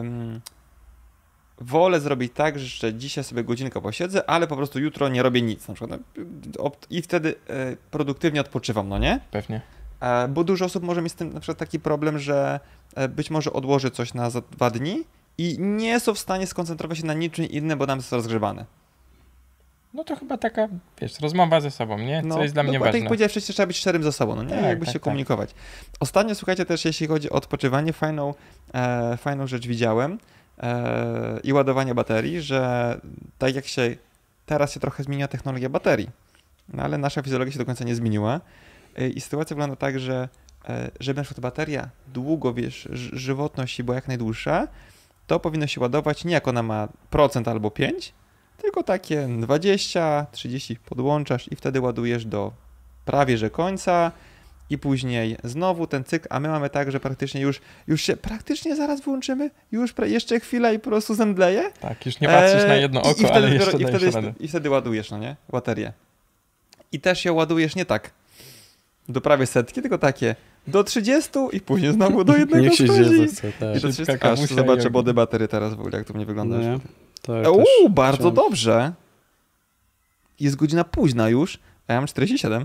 wolę zrobić tak, że dzisiaj sobie godzinkę posiedzę, ale po prostu jutro nie robię nic na przykład. I wtedy produktywnie odpoczywam, no nie? Pewnie. Bo dużo osób może mieć z tym na przykład taki problem, że być może odłoży coś na za 2 dni i nie są w stanie skoncentrować się na niczym innym, bo nam jest rozgrzebane. No to chyba taka, wiesz, rozmowa ze sobą, nie? Co jest dla mnie Tak ważne. jak powiedziałeś wcześniej, trzeba być szczerym ze sobą, no nie? Tak, Jakby tak, się tak. komunikować. Ostatnio, słuchajcie, też jeśli chodzi o odpoczywanie, fajną rzecz widziałem i ładowanie baterii, że tak jak teraz się trochę zmieniła technologia baterii, no ale nasza fizjologia się do końca nie zmieniła i sytuacja wygląda tak, że żeby na przykład bateria długo, wiesz, żywotność była jak najdłuższa, to powinno się ładować nie jak ona ma procent albo 5, tylko takie 20, 30 podłączasz i wtedy ładujesz do prawie że końca i później znowu ten cykl, a my mamy tak, że praktycznie już się praktycznie zaraz wyłączymy, już jeszcze chwilę i po prostu zemdleje. Tak, już nie patrzysz na jedno oko, wtedy, ale jeszcze dajesz radę. I wtedy ładujesz, no nie? Baterię. I też ją ładujesz nie tak do prawie 100, tylko takie do 30 i później znowu do jednego Niech się schodzi. dzieje, co chce, tak. I do 30, Szybka aż kawusia zobaczę i body batery teraz w ogóle, jak to mnie wygląda. No nie? Tak, Bardzo chciałem- dobrze. Jest godzina późna już, a ja mam 47.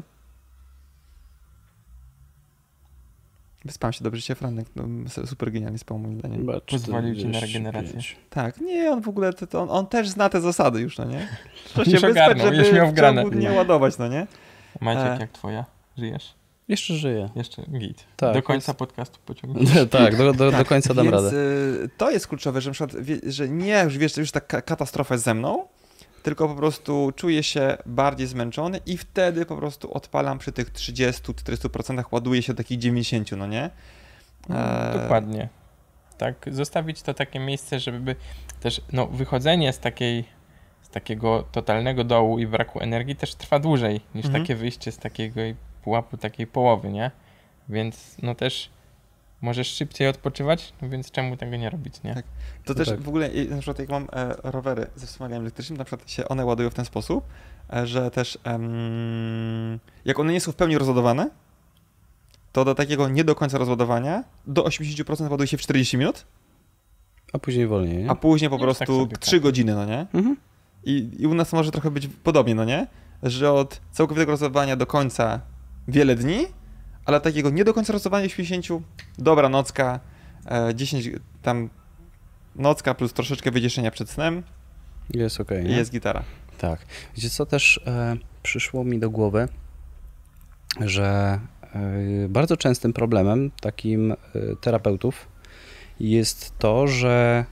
Wyspałem się dobrze, się Franek, no, super genialnie spał moim zdaniem. Chyba Pozwolił ci na 45. regenerację. Tak, nie, on w ogóle, on też zna te zasady już, no nie? To Już się wyspać, ogarnął, już żeby miał w wgrane. ciągu nie ładować, no nie? Maciek, jak twoja? Żyjesz? Jeszcze żyję. Jeszcze git. Tak, Do końca podcastu pociągniesz. Tak, do końca dam Więc radę. to jest kluczowe, że, na przykład, że nie, już wiesz, już ta katastrofa jest ze mną, tylko po prostu czuję się bardziej zmęczony i wtedy po prostu odpalam przy tych 30-40%, ładuję się do takich 90, no nie? Dokładnie. Tak, zostawić to takie miejsce, żeby też, no, wychodzenie z takiego totalnego dołu i braku energii też trwa dłużej niż takie wyjście z takiego pułapu, takiej połowy, nie? Więc no też możesz szybciej odpoczywać, no więc czemu tego nie robić, nie? Tak. To też tak. w ogóle, na przykład jak mam rowery ze wspomaganiem elektrycznym, na przykład się one ładują w ten sposób, że też jak one nie są w pełni rozładowane, to do takiego nie do końca rozładowania do 80% ładuje się w 40 minut, A później wolniej, nie? a później po Już tak prostu sobie 3 godziny, no nie? Mhm. I u nas może trochę być podobnie, no nie? Że od całkowitego rozładowania do końca wiele dni, ale takiego nie do końca rozładowania 80, dobra nocka, 10 tam nocka plus troszeczkę wyciszenia przed snem Jest okej, i nie? jest gitara. Tak. Wiecie co, też przyszło mi do głowy, że bardzo częstym problemem takim terapeutów jest to, że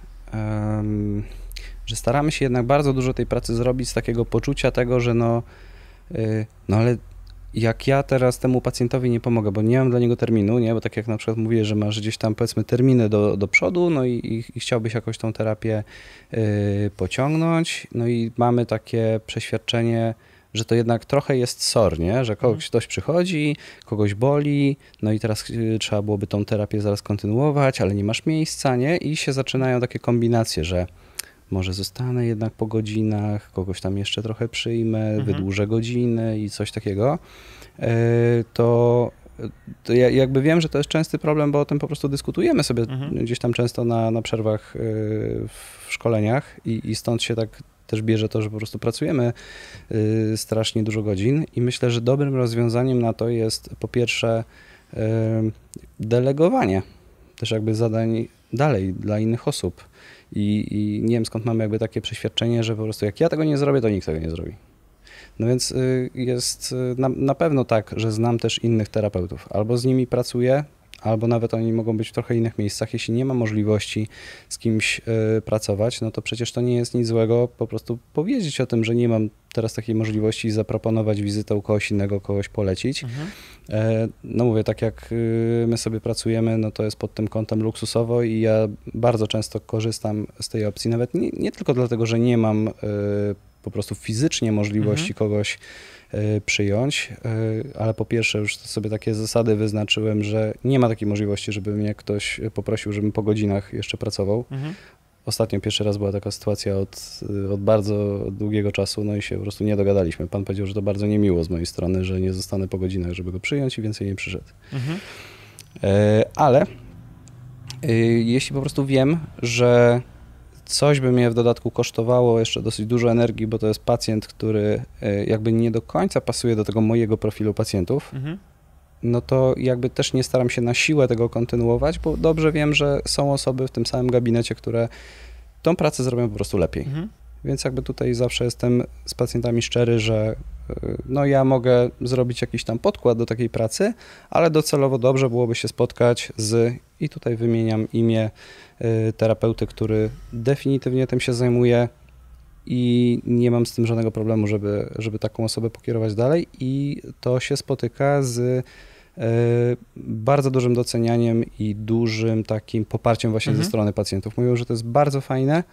staramy się jednak bardzo dużo tej pracy zrobić z takiego poczucia tego, że no ale jak ja teraz temu pacjentowi nie pomogę, bo nie mam dla niego terminu, nie? Bo tak jak na przykład mówię, że masz gdzieś tam powiedzmy terminy do przodu, no i chciałbyś jakoś tą terapię pociągnąć, no i mamy takie przeświadczenie, że to jednak trochę jest SOR, nie? Że ktoś przychodzi, kogoś boli, no i teraz trzeba byłoby tą terapię zaraz kontynuować, ale nie masz miejsca, nie? I się zaczynają takie kombinacje, że może zostanę jednak po godzinach, kogoś tam jeszcze trochę przyjmę, wydłużę godziny i coś takiego, to ja jakby wiem, że to jest częsty problem, bo o tym po prostu dyskutujemy sobie gdzieś tam często na przerwach w szkoleniach i stąd się tak też bierze to, że po prostu pracujemy strasznie dużo godzin i myślę, że dobrym rozwiązaniem na to jest po pierwsze delegowanie też jakby zadań dalej dla innych osób. I nie wiem, skąd mamy jakby takie przeświadczenie, że po prostu jak ja tego nie zrobię, to nikt tego nie zrobi. No więc jest na pewno tak, że znam też innych terapeutów. Albo z nimi pracuję, albo nawet oni mogą być w trochę innych miejscach. Jeśli nie ma możliwości z kimś pracować, no to przecież to nie jest nic złego po prostu powiedzieć o tym, że nie mam teraz takiej możliwości i zaproponować wizytę u kogoś innego, kogoś polecić. No mówię, tak jak my sobie pracujemy, no to jest pod tym kątem luksusowo i ja bardzo często korzystam z tej opcji, nawet nie tylko dlatego, że nie mam po prostu fizycznie możliwości kogoś przyjąć, ale po pierwsze już sobie takie zasady wyznaczyłem, że nie ma takiej możliwości, żeby mnie ktoś poprosił, żebym po godzinach jeszcze pracował. Ostatnio pierwszy raz była taka sytuacja od bardzo długiego czasu, no i się po prostu nie dogadaliśmy. Pan powiedział, że to bardzo niemiło z mojej strony, że nie zostanę po godzinach, żeby go przyjąć i więcej nie przyszedł. Ale jeśli po prostu wiem, że coś by mnie w dodatku kosztowało jeszcze dosyć dużo energii, bo to jest pacjent, który jakby nie do końca pasuje do tego mojego profilu pacjentów, no to jakby też nie staram się na siłę tego kontynuować, bo dobrze wiem, że są osoby w tym samym gabinecie, które tą pracę zrobią po prostu lepiej. Więc jakby tutaj zawsze jestem z pacjentami szczery, że no ja mogę zrobić jakiś tam podkład do takiej pracy, ale docelowo dobrze byłoby się spotkać i tutaj wymieniam imię terapeuty, który definitywnie tym się zajmuje i nie mam z tym żadnego problemu, żeby taką osobę pokierować dalej i to się spotyka z bardzo dużym docenianiem i dużym takim poparciem właśnie ze strony pacjentów. Mówią, że to jest bardzo fajne,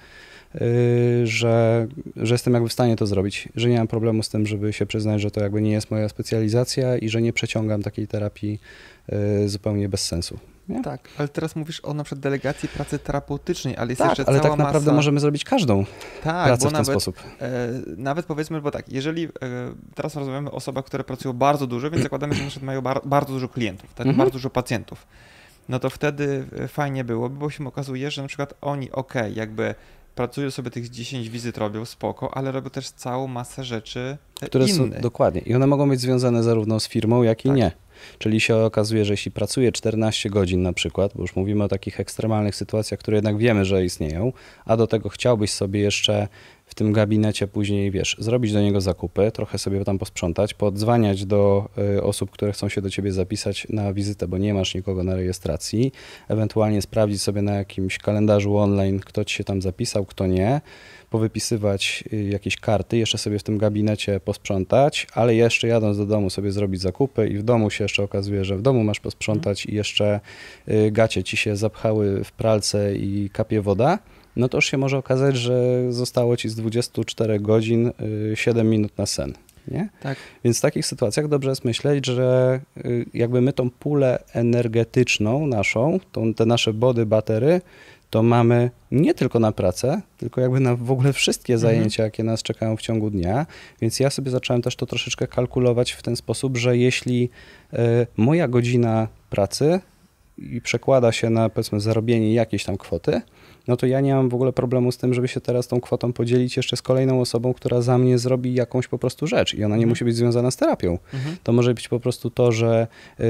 że jestem jakby w stanie to zrobić, że nie mam problemu z tym, żeby się przyznać, że to jakby nie jest moja specjalizacja i że nie przeciągam takiej terapii zupełnie bez sensu. Nie? Tak, ale teraz mówisz o na przykład delegacji pracy terapeutycznej, ale jest tak, jeszcze ale cała tak naprawdę masa... możemy zrobić każdą pracę w ten sposób. Nawet powiedzmy, bo tak, jeżeli teraz rozmawiamy o osobach, które pracują bardzo dużo, więc zakładamy, że na przykład mają bardzo dużo klientów, tak, bardzo dużo pacjentów, no to wtedy fajnie byłoby, bo się okazuje, że na przykład oni, jakby pracują sobie tych 10 wizyt, robią spoko, ale robią też całą masę rzeczy które innych. Są, dokładnie. I one mogą być związane zarówno z firmą, jak i nie. Czyli się okazuje, że jeśli pracuję 14 godzin na przykład, bo już mówimy o takich ekstremalnych sytuacjach, które jednak wiemy, że istnieją, a do tego chciałbyś sobie jeszcze w tym gabinecie później, zrobić do niego zakupy, trochę sobie tam posprzątać, podzwaniać do osób, które chcą się do ciebie zapisać na wizytę, bo nie masz nikogo na rejestracji, ewentualnie sprawdzić sobie na jakimś kalendarzu online, kto ci się tam zapisał, kto nie, powypisywać jakieś karty, jeszcze sobie w tym gabinecie posprzątać, ale jeszcze jadąc do domu sobie zrobić zakupy i w domu się jeszcze okazuje, że w domu masz posprzątać i jeszcze gacie ci się zapchały w pralce i kapie woda, no to już się może okazać, że zostało ci z 24 godzin 7 minut na sen. Nie? Tak. Więc w takich sytuacjach dobrze jest myśleć, że jakby my tą pulę energetyczną naszą, te nasze body batery, to mamy nie tylko na pracę, tylko jakby na w ogóle wszystkie zajęcia, jakie nas czekają w ciągu dnia. Więc ja sobie zacząłem też to troszeczkę kalkulować w ten sposób, że jeśli moja godzina pracy przekłada się na, powiedzmy, zarobienie jakiejś tam kwoty, no to ja nie mam w ogóle problemu z tym, żeby się teraz tą kwotą podzielić jeszcze z kolejną osobą, która za mnie zrobi jakąś po prostu rzecz i ona nie musi być związana z terapią. To może być po prostu to, że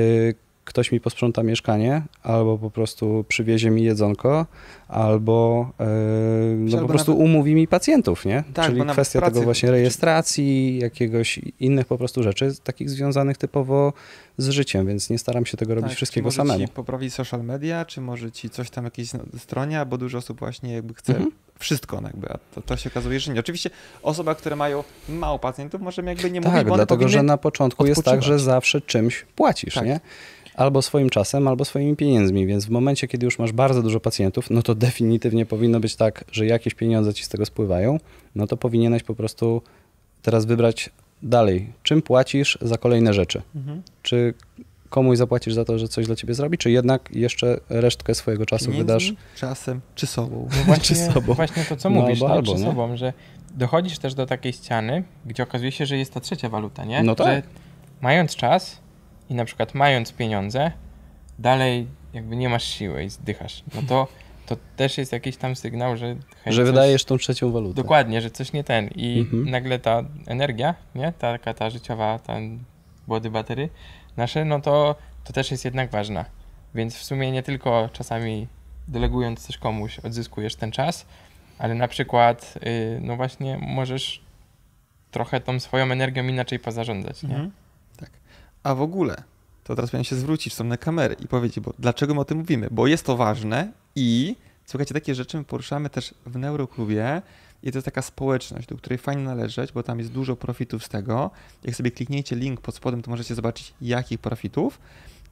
ktoś mi posprząta mieszkanie, albo po prostu przywiezie mi jedzonko, albo po prostu umówi mi pacjentów, nie? Tak, czyli kwestia tego właśnie rejestracji, jakiegoś innych po prostu rzeczy, takich związanych typowo z życiem, więc nie staram się tego robić wszystkiego samemu. Czy może ci poprawić social media, czy może ci coś tam jakiejś stronie, bo dużo osób właśnie jakby chce wszystko jakby, a to się okazuje, że nie. Oczywiście osoba, które mają mało pacjentów, możemy jakby nie mówić, bo one dlatego, że na początku odpoczywać. jest tak, że zawsze czymś płacisz, nie? Albo swoim czasem, albo swoimi pieniędzmi, więc w momencie, kiedy już masz bardzo dużo pacjentów, no to definitywnie powinno być tak, że jakieś pieniądze ci z tego spływają, no to powinieneś po prostu teraz wybrać dalej, czym płacisz za kolejne rzeczy. Czy komuś zapłacisz za to, że coś dla ciebie zrobi, czy jednak jeszcze resztkę swojego czasu pieniędzmi, wydasz czasem, czy sobą. No właśnie, czy sobą. Właśnie to, co mówisz, albo, czy nie? sobą, że dochodzisz też do takiej ściany, gdzie okazuje się, że jest ta trzecia waluta, nie? No tak. Że mając czas i na przykład mając pieniądze, dalej jakby nie masz siły i zdychasz. No to też jest jakiś tam sygnał, że wydajesz tą trzecią walutę. Dokładnie, że coś nie ten. I nagle ta energia, nie? Ta życiowa, body battery nasze, no to też jest jednak ważna. Więc w sumie nie tylko czasami delegując coś komuś odzyskujesz ten czas, ale na przykład no właśnie możesz trochę tą swoją energią inaczej pozarządzać, nie? Tak. A w ogóle, to teraz powinien się zwrócić w stronę kamery i powiedzieć, bo dlaczego my o tym mówimy? Bo jest to ważne i słuchajcie, takie rzeczy my poruszamy też w Neuroklubie i to jest taka społeczność, do której fajnie należeć, bo tam jest dużo profitów z tego. Jak sobie klikniecie link pod spodem, to możecie zobaczyć, jakich profitów.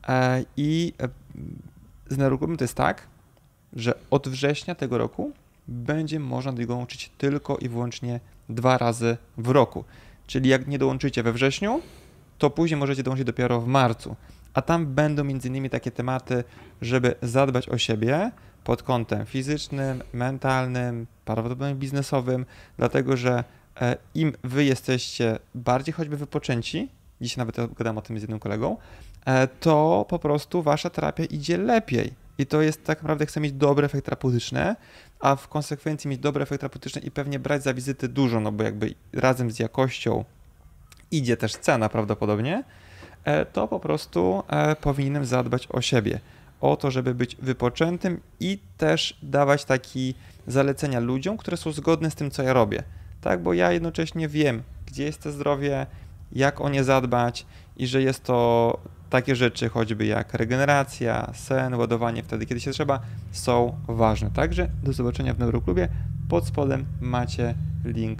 I z Neuroklubem to jest tak, że od września tego roku będzie można do niego dołączyć tylko i wyłącznie 2 razy w roku. Czyli jak nie dołączycie we wrześniu, to później możecie dołączyć dopiero w marcu. A tam będą m.in. takie tematy, żeby zadbać o siebie, pod kątem fizycznym, mentalnym, prawdopodobnie biznesowym, dlatego że im wy jesteście bardziej choćby wypoczęci, dzisiaj nawet gadam o tym z jednym kolegą, to po prostu wasza terapia idzie lepiej. I to jest tak naprawdę, chcę mieć dobry efekt terapeutyczny, a w konsekwencji mieć dobry efekt terapeutyczny i pewnie brać za wizyty dużo, no bo jakby razem z jakością idzie też cena prawdopodobnie, to po prostu powinienem zadbać o siebie. O to, żeby być wypoczętym i też dawać takie zalecenia ludziom, które są zgodne z tym, co ja robię. Tak, bo ja jednocześnie wiem, gdzie jest to zdrowie, jak o nie zadbać i że jest to takie rzeczy choćby jak regeneracja, sen, ładowanie wtedy, kiedy się trzeba, są ważne. Także do zobaczenia w Neuroklubie. Pod spodem macie link,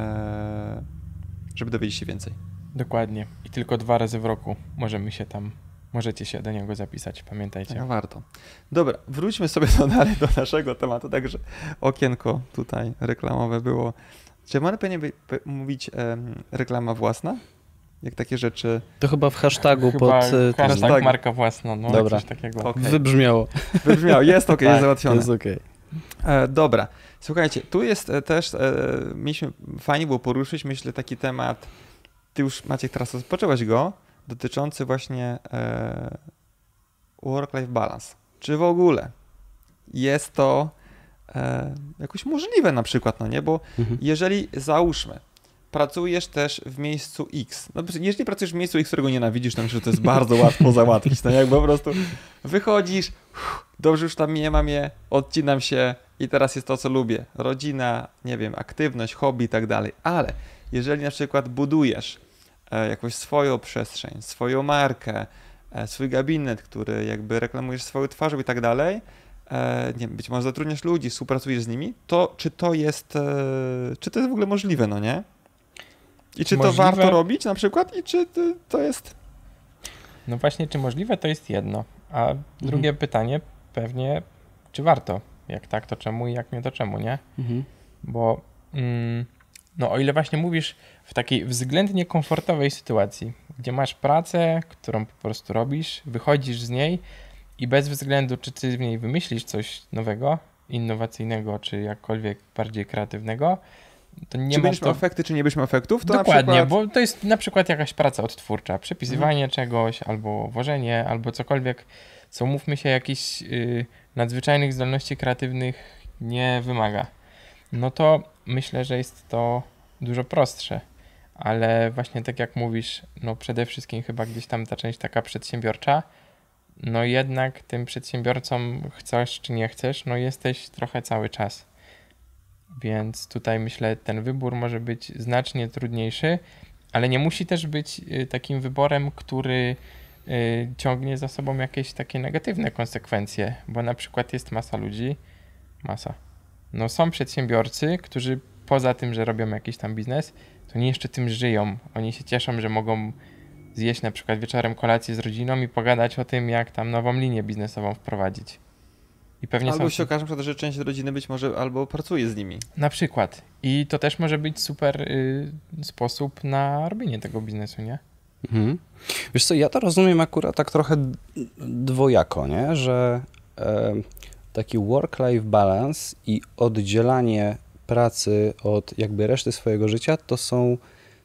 żeby dowiedzieć się więcej. Dokładnie. I tylko 2 razy w roku możecie się do niego zapisać, pamiętajcie. Tak, warto. Dobra, wróćmy sobie dalej do naszego tematu, także okienko tutaj reklamowe było. Czy można mówić reklama własna? Jak takie rzeczy... To chyba w hashtagu hashtag marka własna, no dobra. Coś takiego. Okay. Wybrzmiało. Jest okej, jest załatwione. Jest okej. Dobra, słuchajcie, tu jest też, fajnie było poruszyć, myślę, taki temat, ty już Maciek teraz rozpocząłeś go, dotyczący właśnie work-life balance. Czy w ogóle jest to jakoś możliwe na przykład, no nie? Bo jeżeli załóżmy, pracujesz też w miejscu X. No, jeżeli pracujesz w miejscu X, którego nienawidzisz, to myślę, że to jest bardzo łatwo załatwić. No jak po prostu wychodzisz, dobrze już tam nie mam odcinam się i teraz jest to, co lubię. Rodzina, nie wiem, aktywność, hobby i tak dalej. Ale jeżeli na przykład budujesz jakąś swoją przestrzeń, swoją markę, swój gabinet, który jakby reklamujesz swoją twarzą i tak dalej, nie wiem, być może zatrudniasz ludzi, współpracujesz z nimi, to czy to jest w ogóle możliwe, no nie? I czy możliwe? To warto robić na przykład i czy to jest... No właśnie, czy możliwe to jest jedno, a drugie pytanie pewnie, czy warto? Jak tak, to czemu i jak nie, to czemu, nie? Bo no o ile właśnie mówisz w takiej względnie komfortowej sytuacji, gdzie masz pracę, którą po prostu robisz, wychodzisz z niej i bez względu, czy ty w niej wymyślisz coś nowego, innowacyjnego, czy jakkolwiek bardziej kreatywnego, to nie czy masz będziemy efekty, czy nie byśmy efektów? To dokładnie, na przykład... bo to jest na przykład jakaś praca odtwórcza, przepisywanie czegoś, albo wożenie, albo cokolwiek, co mówmy się, jakichś nadzwyczajnych zdolności kreatywnych nie wymaga. No to myślę, że jest to dużo prostsze, ale właśnie tak jak mówisz, no przede wszystkim chyba gdzieś tam ta część taka przedsiębiorcza, no jednak tym przedsiębiorcą chcesz czy nie chcesz, no jesteś trochę cały czas. Więc tutaj myślę, ten wybór może być znacznie trudniejszy, ale nie musi też być takim wyborem, który ciągnie za sobą jakieś takie negatywne konsekwencje, bo na przykład jest masa ludzi, no są przedsiębiorcy, którzy poza tym, że robią jakiś tam biznes, to oni jeszcze tym żyją. Oni się cieszą, że mogą zjeść na przykład wieczorem kolację z rodziną i pogadać o tym, jak tam nową linię biznesową wprowadzić. I pewnie albo się okaże, że część rodziny być może albo pracuje z nimi. Na przykład. I to też może być super sposób na robienie tego biznesu, nie? Wiesz co, ja to rozumiem akurat tak trochę dwojako, nie? Że taki work-life balance i oddzielanie pracy od jakby reszty swojego życia to są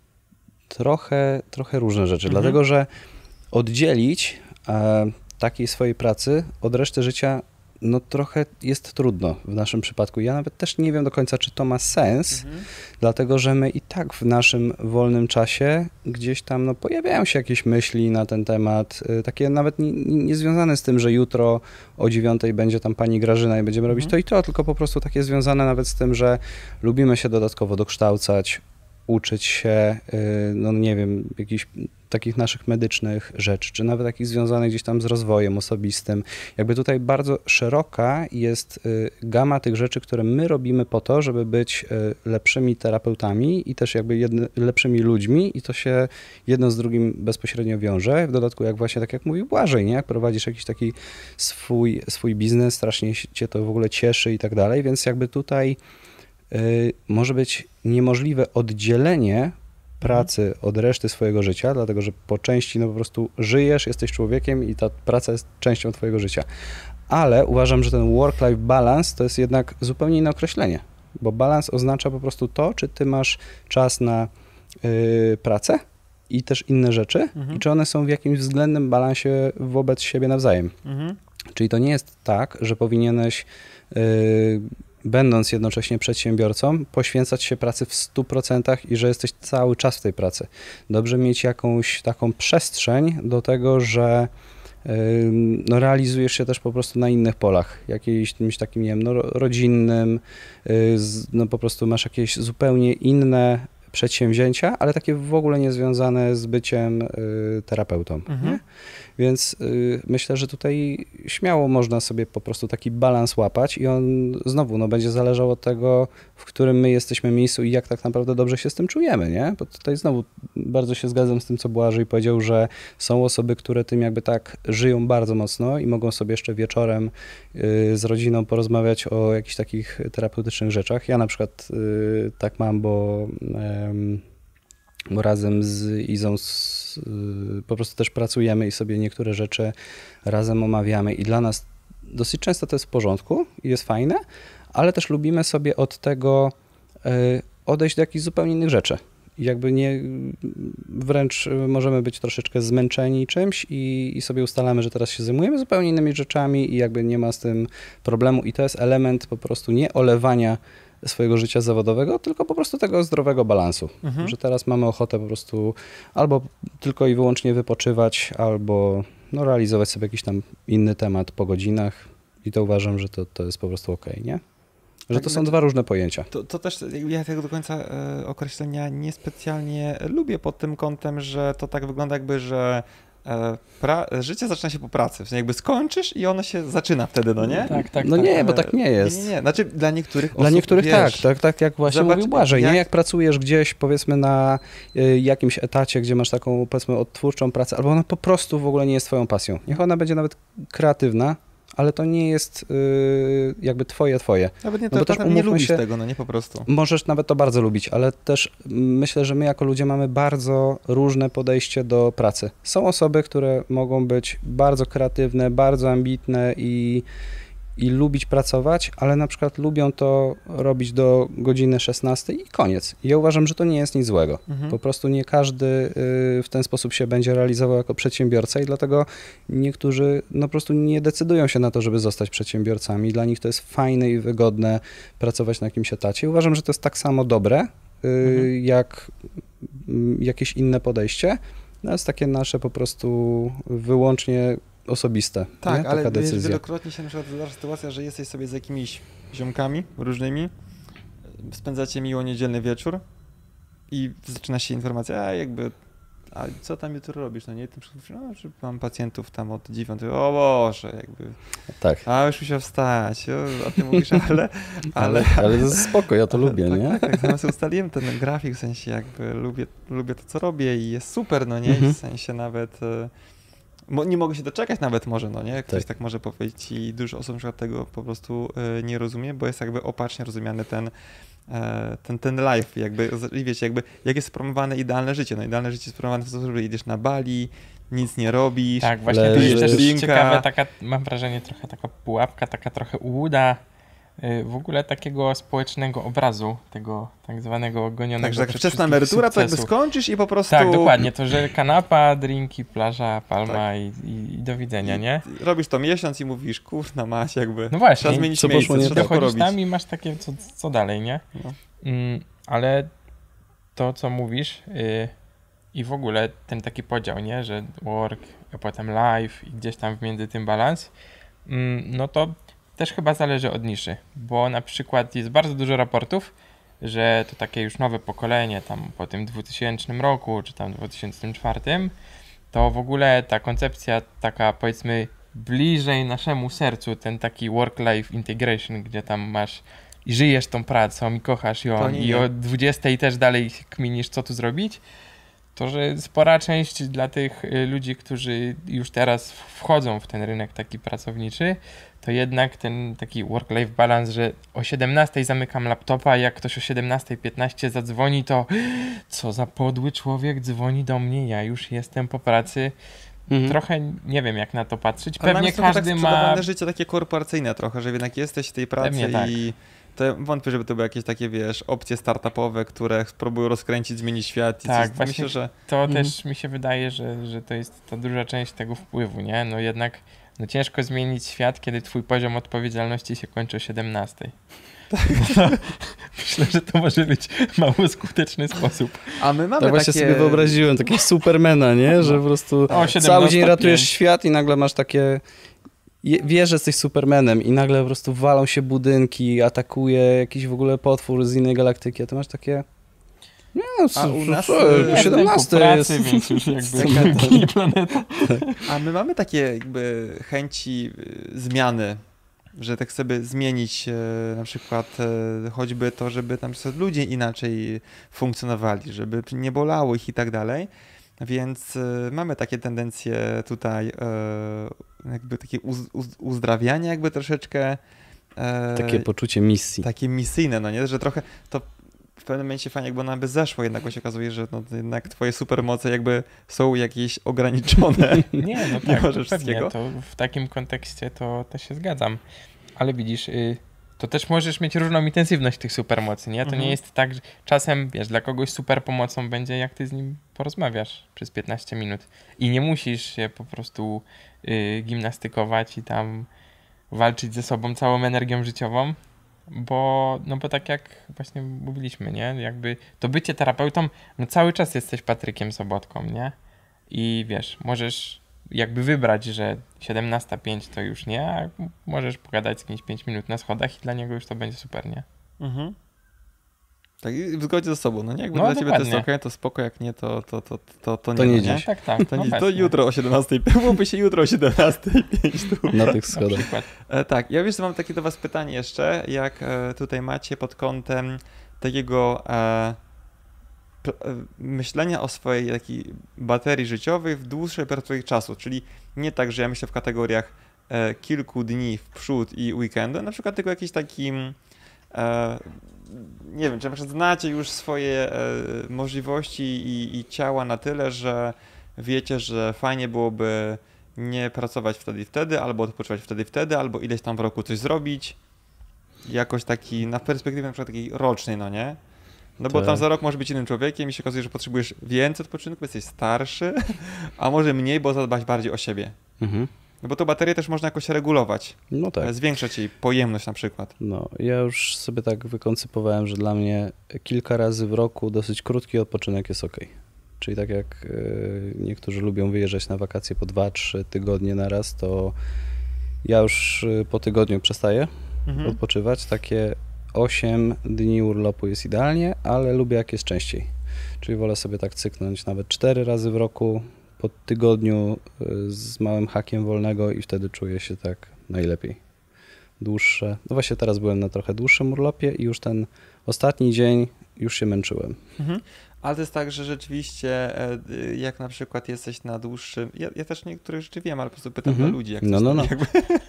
trochę różne rzeczy, dlatego że oddzielić takiej swojej pracy od reszty życia no trochę jest trudno w naszym przypadku. Ja nawet też nie wiem do końca, czy to ma sens, dlatego że my i tak w naszym wolnym czasie gdzieś tam no, pojawiają się jakieś myśli na ten temat, takie nawet nie związane z tym, że jutro o 9:00 będzie tam pani Grażyna i będziemy robić to i to, tylko po prostu takie związane nawet z tym, że lubimy się dodatkowo dokształcać, uczyć się, no nie wiem, jakichś takich naszych medycznych rzeczy, czy nawet takich związanych gdzieś tam z rozwojem osobistym. Jakby tutaj bardzo szeroka jest gama tych rzeczy, które my robimy po to, żeby być lepszymi terapeutami i też jakby lepszymi ludźmi i to się jedno z drugim bezpośrednio wiąże. W dodatku jak właśnie, tak jak mówił Błażej, nie? Jak prowadzisz jakiś taki swój biznes, strasznie cię to w ogóle cieszy i tak dalej, więc jakby tutaj może być niemożliwe oddzielenie pracy od reszty swojego życia, dlatego że po części no po prostu żyjesz, jesteś człowiekiem i ta praca jest częścią twojego życia. ale uważam, że ten work-life balance to jest jednak zupełnie inne określenie, bo balans oznacza po prostu to, czy ty masz czas na pracę i też inne rzeczy i czy one są w jakimś względnym balansie wobec siebie nawzajem. Czyli to nie jest tak, że powinieneś będąc jednocześnie przedsiębiorcą, poświęcać się pracy w 100% i że jesteś cały czas w tej pracy. Dobrze mieć jakąś taką przestrzeń do tego, że no, realizujesz się też po prostu na innych polach, jakimś takim, nie wiem, no, rodzinnym, no po prostu masz jakieś zupełnie inne przedsięwzięcia, ale takie w ogóle niezwiązane z byciem terapeutą. Nie? Więc myślę, że tutaj śmiało można sobie po prostu taki balans łapać i on znowu no, będzie zależał od tego, w którym my jesteśmy miejscu i jak tak naprawdę dobrze się z tym czujemy, nie? Bo tutaj znowu bardzo się zgadzam z tym, co Błażej powiedział, że są osoby, które tym jakby tak żyją bardzo mocno i mogą sobie jeszcze wieczorem z rodziną porozmawiać o jakichś takich terapeutycznych rzeczach. Ja na przykład tak mam, bo razem z Izą po prostu też pracujemy i sobie niektóre rzeczy razem omawiamy i dla nas dosyć często to jest w porządku i jest fajne, ale też lubimy sobie od tego odejść do jakichś zupełnie innych rzeczy. Jakby nie, wręcz możemy być troszeczkę zmęczeni czymś i sobie ustalamy, że teraz się zajmujemy zupełnie innymi rzeczami i jakby nie ma z tym problemu i to jest element po prostu nie olewania swojego życia zawodowego, tylko po prostu tego zdrowego balansu, że teraz mamy ochotę po prostu albo tylko i wyłącznie wypoczywać, albo no, realizować sobie jakiś tam inny temat po godzinach i to uważam, że to jest po prostu okej, nie? Że tak, to są dwa różne pojęcia. To też ja tego do końca określenia niespecjalnie lubię pod tym kątem, że to tak wygląda jakby, że życie zaczyna się po pracy, w sensie jakby skończysz i ono się zaczyna wtedy, no nie? Tak. No nie, bo tak nie jest. Nie. Znaczy dla niektórych osób, dla niektórych wiesz, tak jak właśnie mówił Błażej, nie? Jak pracujesz gdzieś powiedzmy na jakimś etacie, gdzie masz taką powiedzmy odtwórczą pracę, albo ona po prostu w ogóle nie jest twoją pasją. Niech ona będzie nawet kreatywna, ale to nie jest jakby twoje. Nawet nie, no to też nie lubisz tego, no nie po prostu. Możesz nawet to bardzo lubić, ale też myślę, że my jako ludzie mamy bardzo różne podejście do pracy. Są osoby, które mogą być bardzo kreatywne, bardzo ambitne i lubić pracować, ale na przykład lubią to robić do godziny 16 i koniec. I ja uważam, że to nie jest nic złego. Po prostu nie każdy w ten sposób się będzie realizował jako przedsiębiorca i dlatego niektórzy no po prostu nie decydują się na to, żeby zostać przedsiębiorcami. Dla nich to jest fajne i wygodne pracować na jakimś etacie. Uważam, że to jest tak samo dobre, jak jakieś inne podejście. To jest takie nasze po prostu wyłącznie osobiste. Tak, nie? ale Taka decyzja. wielokrotnie się na przykład zdarza sytuacja, że jesteś sobie z jakimiś ziomkami różnymi, spędzacie miło niedzielny wieczór i zaczyna się informacja, a co tam jutro robisz? No nie, tym no, że mam pacjentów tam od 9, o Boże, jakby, tak. a już musiał wstać, a ty mówisz, ale to jest spoko, ja to lubię, tak, nie? Tak, ja sobie ustaliłem ten grafik, w sensie jakby lubię to, co robię i jest super, no nie, w sensie nawet... Nie mogę się doczekać nawet może, no nie? Ktoś tak może powiedzieć i dużo osób na przykład tego po prostu nie rozumie, bo jest jakby opacznie rozumiany ten life, jakby, i wiecie, jakby jak jest spromowane idealne życie. No idealne życie jest spromowane w sposób, że idziesz na Bali, nic nie robisz. Tak, właśnie to leżysz, jest też drinka. ciekawe, mam wrażenie trochę taka pułapka, taka trochę ułuda w ogóle takiego społecznego obrazu, tego tak zwanego gonionego. Także jak wczesna emerytura, to jakby sukcesu. skończysz i po prostu... Tak, dokładnie, to że kanapa, drinki, plaża, palma tak. i do widzenia, nie? Robisz to miesiąc i mówisz, kurna mać, jakby No właśnie, trzeba zmienić co miejsce, poszło nie trzeba tak? to dochodzisz porobić. tam i masz takie, co dalej, nie? No. Ale to, co mówisz i w ogóle ten taki podział, nie? Że work, a potem life i gdzieś tam między tym balans, no to też chyba zależy od niszy, bo na przykład jest bardzo dużo raportów, że to takie już nowe pokolenie tam po tym 2000 roku, czy tam 2004, to w ogóle ta koncepcja taka powiedzmy bliżej naszemu sercu, ten taki work-life integration, gdzie tam masz i żyjesz tą pracą i kochasz ją i o 20 też dalej kminisz, co tu zrobić, to że spora część dla tych ludzi, którzy już teraz wchodzą w ten rynek taki pracowniczy, to jednak ten taki work-life balance, że o 17 zamykam laptopa i jak ktoś o 17:15 zadzwoni, to co za podły człowiek dzwoni do mnie, ja już jestem po pracy. trochę nie wiem, jak na to patrzeć. Ale Pewnie nam jest każdy tak ma... sprzedawane życie takie korporacyjne trochę, że jednak jesteś w tej pracy Pewnie tak. i to wątpię, żeby to były jakieś takie, wiesz, opcje startupowe, które próbują rozkręcić, zmienić świat i Tak, coś. właśnie Myślę, że to też mi się wydaje, że to jest ta duża część tego wpływu, nie? No jednak ciężko zmienić świat, kiedy twój poziom odpowiedzialności się kończy o 17. No, myślę, że to może być mało skuteczny sposób. A my mamy Tak właśnie takie... sobie wyobraziłem, takiego supermana, nie? Że po prostu cały dzień 17:05. ratujesz świat i nagle masz takie... Wiesz, że jesteś supermanem i nagle po prostu walą się budynki, atakuje jakiś w ogóle potwór z innej galaktyki, a ty masz takie... Nie, A u nas, Jestem 17 po pracy, jest. więc już jakby planeta. A my mamy takie jakby chęci zmiany, że tak sobie zmienić na przykład choćby to, żeby tam ludzie inaczej funkcjonowali, żeby nie bolało ich i tak dalej. Więc mamy takie tendencje tutaj jakby takie uzdrawiania jakby troszeczkę. Takie poczucie misji. Takie misyjne, no nie? Że trochę to w pewnym momencie fajnie jakby nam by zeszło, jednak się okazuje, że no, jednak twoje supermoce jakby są jakieś ograniczone. Nie, no Nie tak, możesz to pewnie, wszystkiego. to w takim kontekście to się zgadzam. Ale widzisz, to też możesz mieć różną intensywność tych supermocy, nie? To nie jest tak, że czasem, wiesz, dla kogoś super pomocą będzie, jak ty z nim porozmawiasz przez 15 minut. I nie musisz się po prostu gimnastykować i tam walczyć ze sobą całą energią życiową, bo tak jak właśnie mówiliśmy, nie? Jakby to bycie terapeutą, no cały czas jesteś Patrykiem Sobotką, nie? I wiesz, możesz jakby wybrać, że 17:05 to już nie, a możesz pogadać z kimś 5 minut na schodach i dla niego już to będzie super, nie? Mhm. Tak, i w zgodzie ze sobą, no nie? Jakby No, dla ciebie to jest dokładnie. okej, to spoko, jak nie, to To nie, nie no, dziś. Tak, tak. To, no nie, to pewnie. jutro o 17:00, byłoby się jutro o 17:05 tu. Na tych Na schodach. przykład. Tak, ja wiesz, że mam takie do was pytanie jeszcze, jak tutaj macie pod kątem takiego myślenia o swojej takiej baterii życiowej w dłuższej perspektywie czasu, czyli nie tak, że ja myślę w kategoriach kilku dni w przód i weekendu, na przykład tylko jakiś taki nie wiem, czy na przykład znacie już swoje możliwości i ciała na tyle, że wiecie, że fajnie byłoby nie pracować wtedy i wtedy, albo odpoczywać wtedy i wtedy, albo ileś tam w roku coś zrobić. Jakoś taki, na perspektywie na przykład takiej rocznej, no nie? No bo Tak. tam za rok możesz być innym człowiekiem i się okazuje, że potrzebujesz więcej odpoczynku, bo jesteś starszy, a może mniej, bo zadbać bardziej o siebie. Mhm. No bo tą baterię też można jakoś regulować, No tak. zwiększać jej pojemność na przykład. No, ja już sobie tak wykoncypowałem, że dla mnie kilka razy w roku dosyć krótki odpoczynek jest ok. Czyli tak jak niektórzy lubią wyjeżdżać na wakacje po 2-3 tygodnie na raz, to ja już po tygodniu przestaję odpoczywać. Takie 8 dni urlopu jest idealnie, ale lubię jak jest częściej. Czyli wolę sobie tak cyknąć nawet 4 razy w roku po tygodniu z małym hakiem wolnego i wtedy czuję się tak najlepiej. Dłuższe. No właśnie teraz byłem na trochę dłuższym urlopie i już ten ostatni dzień już się męczyłem. Ale to jest tak, że rzeczywiście jak na przykład jesteś na dłuższym, ja też niektórych rzeczy wiem, ale po prostu pytam dla ludzi, jak to No. jakby,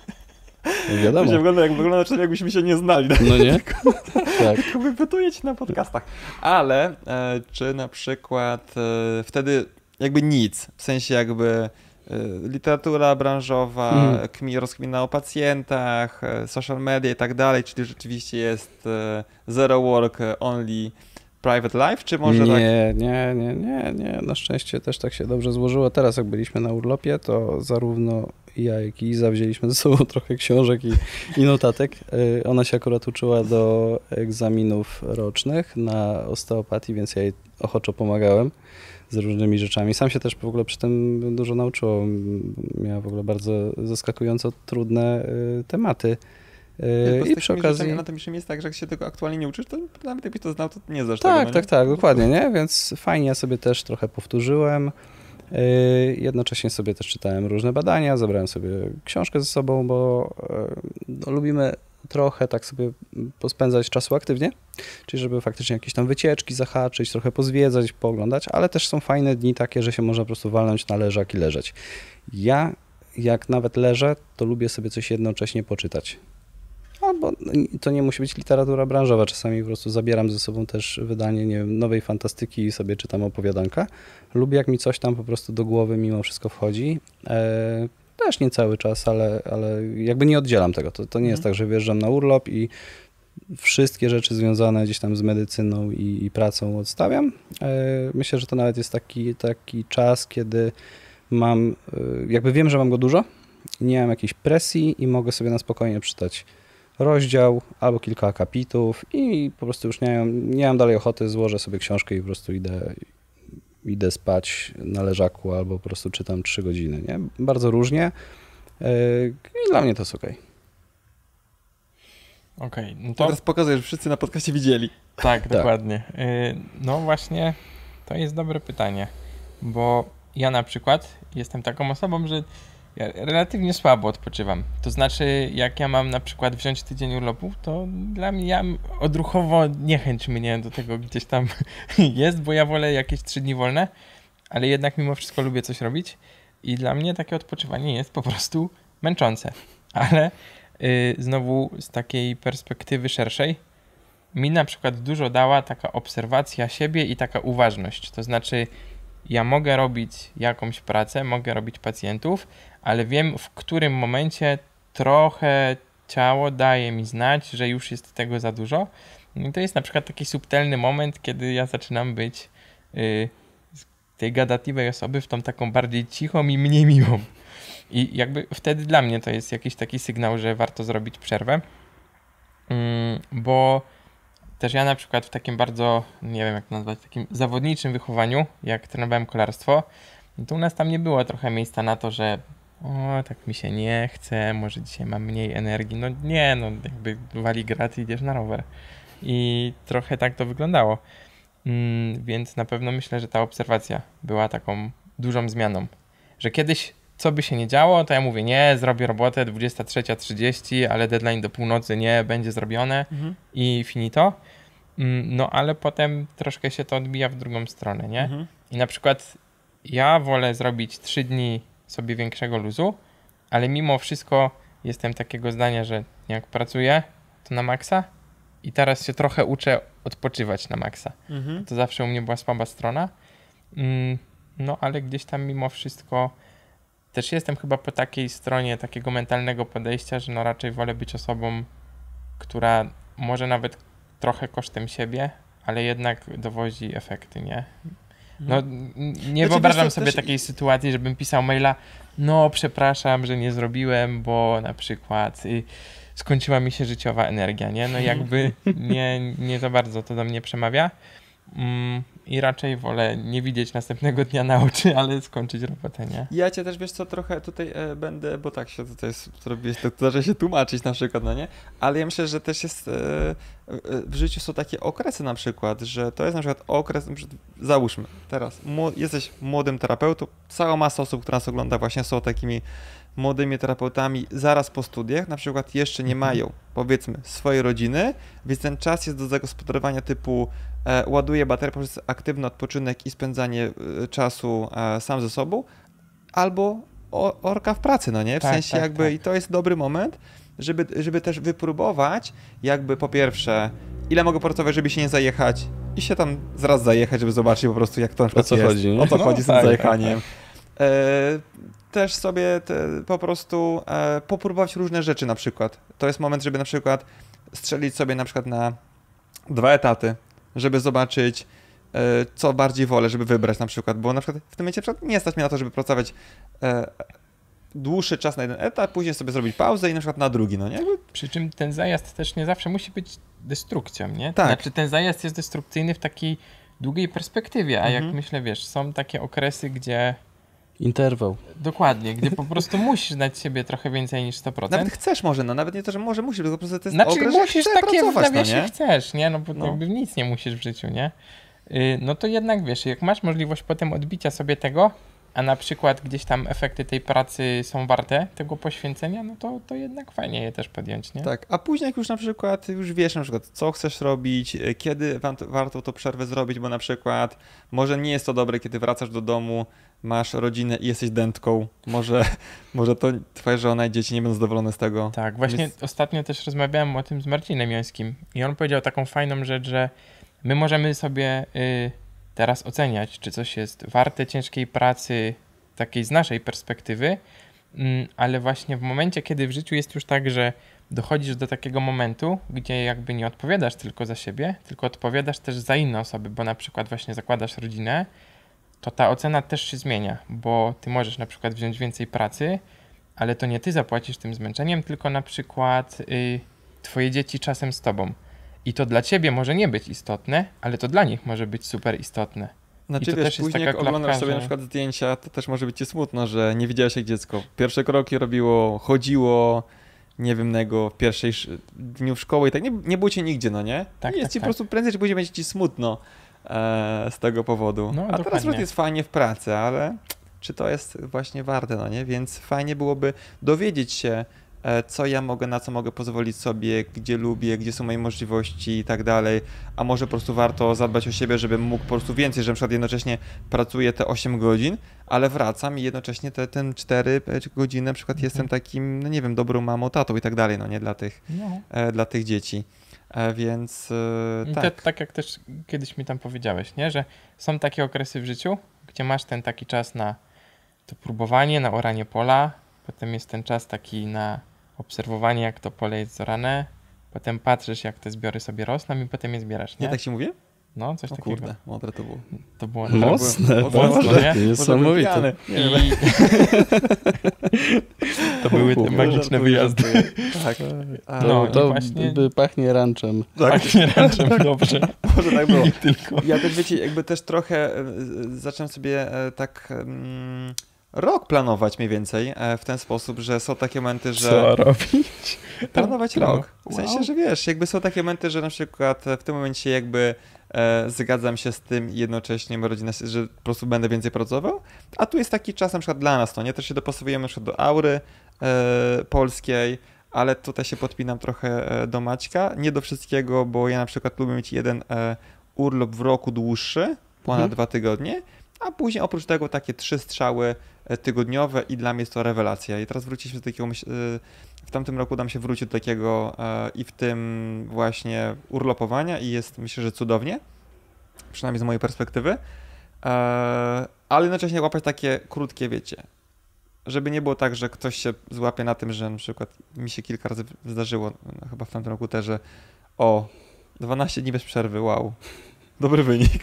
Wiadomo. wygląda czasem jakbyśmy się nie znali. No nie? Tak. Tylko wypytuję cię na podcastach. Ale czy na przykład wtedy jakby nic, w sensie jakby literatura branżowa, rozkmina o pacjentach, social media i tak dalej, czyli rzeczywiście jest zero work, only private life, czy może tak? Nie. Na szczęście też tak się dobrze złożyło. Teraz jak byliśmy na urlopie, to zarówno ja, jak i Iza wzięliśmy ze sobą trochę książek i notatek. Ona się akurat uczyła do egzaminów rocznych na osteopatii, więc ja jej ochoczo pomagałem z różnymi rzeczami. Sam się też w ogóle przy tym dużo nauczyło. Miała w ogóle bardzo zaskakująco trudne tematy. I przy okazji... Anatomicznym jest tak, że jak się tego aktualnie nie uczysz, to nawet jakbyś to znał, to nie znasz Tak, tego. tak, dokładnie, nie? Więc fajnie, ja sobie też trochę powtórzyłem. Jednocześnie sobie też czytałem różne badania, zabrałem sobie książkę ze sobą, bo lubimy trochę tak sobie pospędzać czasu aktywnie, czyli żeby faktycznie jakieś tam wycieczki zahaczyć, trochę pozwiedzać, pooglądać, ale też są fajne dni takie, że się można po prostu walnąć na leżak i leżeć. Ja jak nawet leżę, to lubię sobie coś jednocześnie poczytać. albo to nie musi być literatura branżowa, czasami po prostu zabieram ze sobą też wydanie, nie wiem, nowej fantastyki i sobie czytam opowiadankę. Lubię, jak mi coś tam po prostu do głowy mimo wszystko wchodzi. Też nie cały czas, ale jakby nie oddzielam tego. To nie jest tak, że wyjeżdżam na urlop i wszystkie rzeczy związane gdzieś tam z medycyną i pracą odstawiam. Myślę, że to nawet jest taki czas, kiedy jakby wiem, że mam go dużo, nie mam jakiejś presji i mogę sobie na spokojnie czytać rozdział albo kilka akapitów i po prostu już nie mam dalej ochoty, złożę sobie książkę i po prostu idę spać na leżaku albo po prostu czytam 3 godziny, nie? Bardzo różnie i dla mnie to jest okej. Okej, no To teraz pokazuję, że wszyscy na podcaście widzieli. Tak, dokładnie. No właśnie, to jest dobre pytanie, bo ja na przykład jestem taką osobą, że ja relatywnie słabo odpoczywam. To znaczy, jak ja mam na przykład wziąć tydzień urlopu, to dla mnie odruchowo niechęć mnie do tego gdzieś tam jest, bo ja wolę jakieś 3 dni wolne, ale jednak mimo wszystko lubię coś robić i dla mnie takie odpoczywanie jest po prostu męczące. Ale znowu z takiej perspektywy szerszej mi na przykład dużo dała taka obserwacja siebie i taka uważność. To znaczy, ja mogę robić jakąś pracę, mogę robić pacjentów, ale wiem, w którym momencie trochę ciało daje mi znać, że już jest tego za dużo. I to jest na przykład taki subtelny moment, kiedy ja zaczynam być z tej gadatliwej osoby w tą taką bardziej cichą i mniej miłą. I jakby wtedy dla mnie to jest jakiś taki sygnał, że warto zrobić przerwę, bo też ja na przykład w takim bardzo, nie wiem jak to nazwać, takim zawodniczym wychowaniu, jak trenowałem kolarstwo, to u nas tam nie było trochę miejsca na to, że tak mi się nie chce, może dzisiaj mam mniej energii. No nie, no jakby wali grat i idziesz na rower. I trochę tak to wyglądało. Więc na pewno myślę, że ta obserwacja była taką dużą zmianą, że kiedyś co by się nie działo, to ja mówię, nie, zrobię robotę 23:30, ale deadline do północy nie, będzie zrobione i finito. No ale potem troszkę się to odbija w drugą stronę, nie? I na przykład ja wolę zrobić 3 dni sobie większego luzu, ale mimo wszystko jestem takiego zdania, że jak pracuję, to na maksa i teraz się trochę uczę odpoczywać na maksa. To zawsze u mnie była słaba strona. No ale gdzieś tam mimo wszystko też jestem chyba po takiej stronie takiego mentalnego podejścia, że no raczej wolę być osobą, która może nawet trochę kosztem siebie, ale jednak dowozi efekty, nie? No nie wyobrażam sobie takiej sytuacji, żebym pisał maila, no przepraszam, że nie zrobiłem, bo na przykład skończyła mi się życiowa energia, nie? No jakby nie za bardzo to do mnie przemawia. I raczej wolę nie widzieć następnego dnia na oczy, ale skończyć robotę, nie? Ja cię też, wiesz co, trochę tutaj będę, bo tak się tutaj zrobiłeś, to zdarza się tłumaczyć na przykład, no nie? Ale ja myślę, że też jest, w życiu są takie okresy na przykład, że to jest na przykład okres, załóżmy, teraz jesteś młodym terapeutą, cała masa osób, która nas ogląda właśnie są takimi młodymi terapeutami zaraz po studiach, na przykład jeszcze nie mają, powiedzmy, swojej rodziny, więc ten czas jest do zagospodarowania typu ładuje baterię poprzez aktywny odpoczynek i spędzanie czasu sam ze sobą, albo orka w pracy, no nie? W sensie jakby i to jest dobry moment, żeby też wypróbować jakby po pierwsze, ile mogę pracować, żeby się nie zajechać i się tam zaraz zajechać, żeby zobaczyć po prostu jak to na przykład o co jest. chodzi, nie? O co chodzi z tym zajechaniem. Też sobie po prostu popróbować różne rzeczy na przykład. To jest moment, żeby na przykład strzelić sobie na przykład na 2 etaty, żeby zobaczyć, co bardziej wolę, żeby wybrać na przykład, bo na przykład w tym momencie na przykład nie stać mnie na to, żeby pracować dłuższy czas na jeden etat, później sobie zrobić pauzę i na przykład na drugi, no nie? Przy czym ten zajazd też nie zawsze musi być destrukcją, nie? Tak. Znaczy ten zajazd jest destrukcyjny w takiej długiej perspektywie, a jak myślę, wiesz, są takie okresy, gdzie interwał. Dokładnie, gdzie po prostu musisz dać siebie trochę więcej niż 100%. Nawet chcesz może, no nawet nie to, że może musisz, tylko po prostu to jest znaczy okres, musisz że takie w pracować, nawiasie no nie? chcesz, nie? No bo jakby nic nie musisz w życiu, nie? No to jednak wiesz, jak masz możliwość potem odbicia sobie tego, a na przykład gdzieś tam efekty tej pracy są warte tego poświęcenia, no to jednak fajnie je też podjąć, nie? Tak, a później jak już na przykład, już wiesz na przykład, co chcesz robić, kiedy warto tą przerwę zrobić, bo na przykład może nie jest to dobre, kiedy wracasz do domu, masz rodzinę i jesteś dętką, może to twoja żona i dzieci nie będą zadowolone z tego. Tak, właśnie Więc- ostatnio też rozmawiałem o tym z Marcinem Jońskim i on powiedział taką fajną rzecz, że my możemy sobie teraz oceniać, czy coś jest warte ciężkiej pracy, takiej z naszej perspektywy, ale właśnie w momencie, kiedy w życiu jest już tak, że dochodzisz do takiego momentu, gdzie jakby nie odpowiadasz tylko za siebie, tylko odpowiadasz też za inne osoby, bo na przykład właśnie zakładasz rodzinę, to ta ocena też się zmienia, bo ty możesz na przykład wziąć więcej pracy, ale to nie ty zapłacisz tym zmęczeniem, tylko na przykład twoje dzieci czasem z tobą. I to dla ciebie może nie być istotne, ale to dla nich może być super istotne. Znaczy to wiesz, też jest później taka jak oglądasz klapka, sobie na że- przykład zdjęcia, to też może być ci smutno, że nie widziałeś jak dziecko pierwsze kroki robiło, chodziło, nie wiem, w pierwszej dniu w szkoły i tak, nie było cię nigdzie, no nie? Tak, I jest tak, ci tak. po prostu prędzej czy później będzie ci smutno z tego powodu. No, A teraz dokładnie. już jest fajnie w pracy, ale czy to jest właśnie warte, no nie? Więc fajnie byłoby dowiedzieć się, co ja mogę, na co mogę pozwolić sobie, gdzie lubię, gdzie są moje możliwości i tak dalej, a może po prostu warto zadbać o siebie, żebym mógł po prostu więcej, że na przykład jednocześnie pracuję te 8 godzin, ale wracam i jednocześnie ten 4 godziny na przykład jestem takim, no nie wiem, dobrą mamą, tatą i tak dalej, no nie, No. dla tych dzieci. Więc I tak. tak jak też kiedyś mi tam powiedziałeś, nie? Że są takie okresy w życiu, gdzie masz ten taki czas na to próbowanie, na oranie pola, potem jest ten czas taki na obserwowanie, jak to pole jest zorane, potem patrzysz, jak te zbiory sobie rosną i potem je zbierasz, nie? Nie tak się mówię? No, coś O takiego. kurde, mądre to było. To było Mocne, Mocno, mocne, nie? niesamowite. Może bym pijany. I... to były te magiczne Żartuję, wyjazdy. żartuję. Tak. A, No, i To właśnie- pachnie ranczem. Tak, nie raczej dobrze. Może tak było. Nie tylko. Ja też, wiecie, jakby też trochę zacząłem sobie tak rok planować mniej więcej w ten sposób, że są takie momenty, że Co robić? planować No, rok. W sensie, wow. że wiesz, jakby są takie momenty, że na przykład w tym momencie jakby zgadzam się z tym i jednocześnie moja rodzina, że po prostu będę więcej pracował, a tu jest taki czas na przykład dla nas, no nie? Też się dopasowujemy na przykład do aury polskiej, ale tutaj się podpinam trochę do Maćka, nie do wszystkiego, bo ja na przykład lubię mieć jeden urlop w roku dłuższy, ponad 2 tygodnie, a później oprócz tego takie 3 strzały tygodniowe i dla mnie jest to rewelacja. I teraz wróciliśmy do takiego, w tamtym roku nam się wrócić do takiego i w tym właśnie urlopowania i jest, myślę, że cudownie, przynajmniej z mojej perspektywy, ale jednocześnie łapać takie krótkie, wiecie, żeby nie było tak, że ktoś się złapie na tym, że na przykład mi się kilka razy zdarzyło, no, chyba w tamtym roku też, że 12 dni bez przerwy, wow, dobry wynik.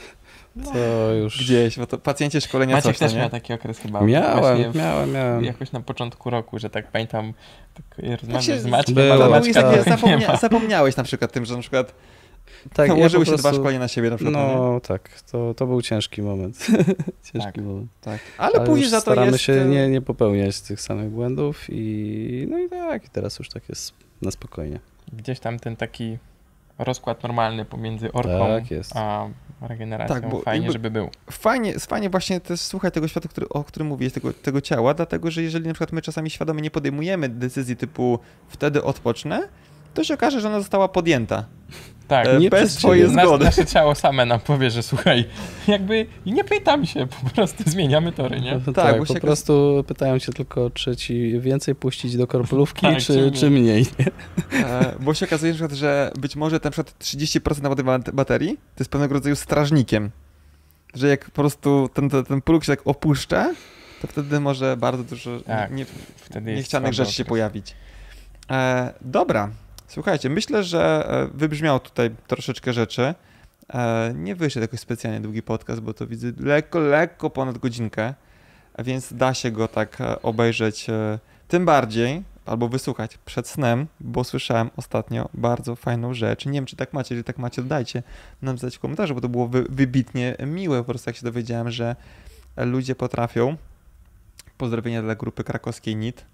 To już... Gdzieś, bo to pacjenci szkolenia Maciek coś, no też nie? miał taki okres chyba. Miałem. Właśnie jakoś na początku roku, że tak pamiętam, tak rozmawiasz się z Maćkiem, było. ale Ale Maćka mówisz, trochę nie ma. Zapomniałeś na przykład tym, że na przykład Tak, nałożyły ja się po 2 prostu- szkolenia na siebie na przykład. No, nie? No tak, to był ciężki moment. ciężki Tak. moment. Tak. Ale później już za to staramy jest... się nie popełniać tych samych błędów i no i tak, i teraz już tak jest na spokojnie. Gdzieś tam ten taki rozkład normalny pomiędzy orką Tak jest. a regeneracją. Tak, bo Fajnie, jakby- żeby był. Fajnie właśnie też słuchać tego świata, o którym mówisz, tego ciała, dlatego że jeżeli na przykład my czasami świadomie nie podejmujemy decyzji typu wtedy odpocznę, to się okaże, że ona została podjęta. Tak, nie Bez przez twojej ciebie. zgody. Nasze ciało same nam powie, że słuchaj, jakby nie pytam się, po prostu zmieniamy tory, nie? No Tak, tak, bo po się- prostu pytają cię tylko, czy ci więcej puścić do korpulówki, Tak, czy mniej. Nie? Bo się okazuje na przykład, że być może na przykład 30% nawet baterii to jest pewnego rodzaju strażnikiem. Że jak po prostu ten próg się tak opuszcza, to wtedy może bardzo dużo Tak, Wtedy jest niechcianych słaby rzeczy się okres. pojawić. Dobra, słuchajcie, myślę, że wybrzmiało tutaj troszeczkę rzeczy. Nie wyszedł jakoś specjalnie długi podcast, bo to widzę lekko ponad godzinkę, a więc da się go tak obejrzeć tym bardziej, albo wysłuchać przed snem, bo słyszałem ostatnio bardzo fajną rzecz. Nie wiem, czy tak macie, jeżeli tak macie, dodajcie nam znać w komentarzu, bo to było wybitnie miłe, po prostu jak się dowiedziałem, że ludzie potrafią, pozdrowienia dla grupy krakowskiej NIT,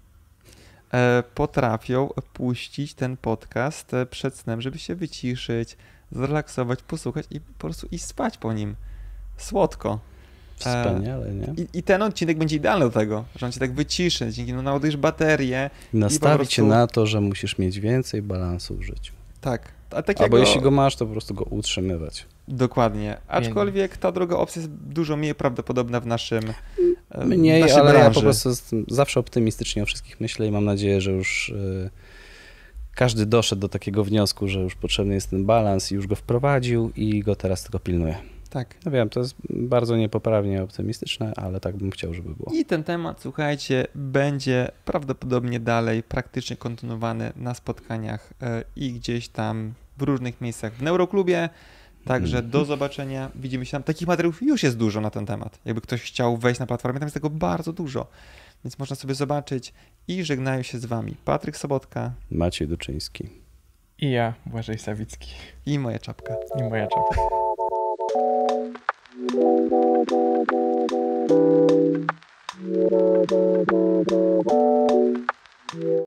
potrafią puścić ten podcast przed snem, żeby się wyciszyć, zrelaksować, posłuchać i po prostu iść spać po nim. Słodko. Wspaniale, nie? I ten odcinek będzie idealny do tego, że on cię tak wyciszy, dzięki temu naładujesz baterię. Nastawić cię na to, że musisz mieć więcej balansu w życiu. Tak. A tak Albo jeśli go masz, to po prostu go utrzymywać. Dokładnie. Aczkolwiek ta druga opcja jest dużo mniej prawdopodobna w naszej Mniej, ale branży. ja po prostu zawsze optymistycznie o wszystkich myślę i mam nadzieję, że już każdy doszedł do takiego wniosku, że już potrzebny jest ten balans i już go wprowadził i go teraz tylko pilnuje. Tak. No wiem, to jest bardzo niepoprawnie optymistyczne, ale tak bym chciał, żeby było. I ten temat, słuchajcie, będzie prawdopodobnie dalej praktycznie kontynuowany na spotkaniach i gdzieś tam w różnych miejscach w Neuroklubie. Także do zobaczenia. Widzimy się tam. Takich materiałów już jest dużo na ten temat. Jakby ktoś chciał wejść na platformę, tam jest tego bardzo dużo. Więc można sobie zobaczyć i żegnają się z wami Patryk Sobotka, Maciej Duczyński. I ja, Błażej Sawicki. i moja czapka. I moja czapka.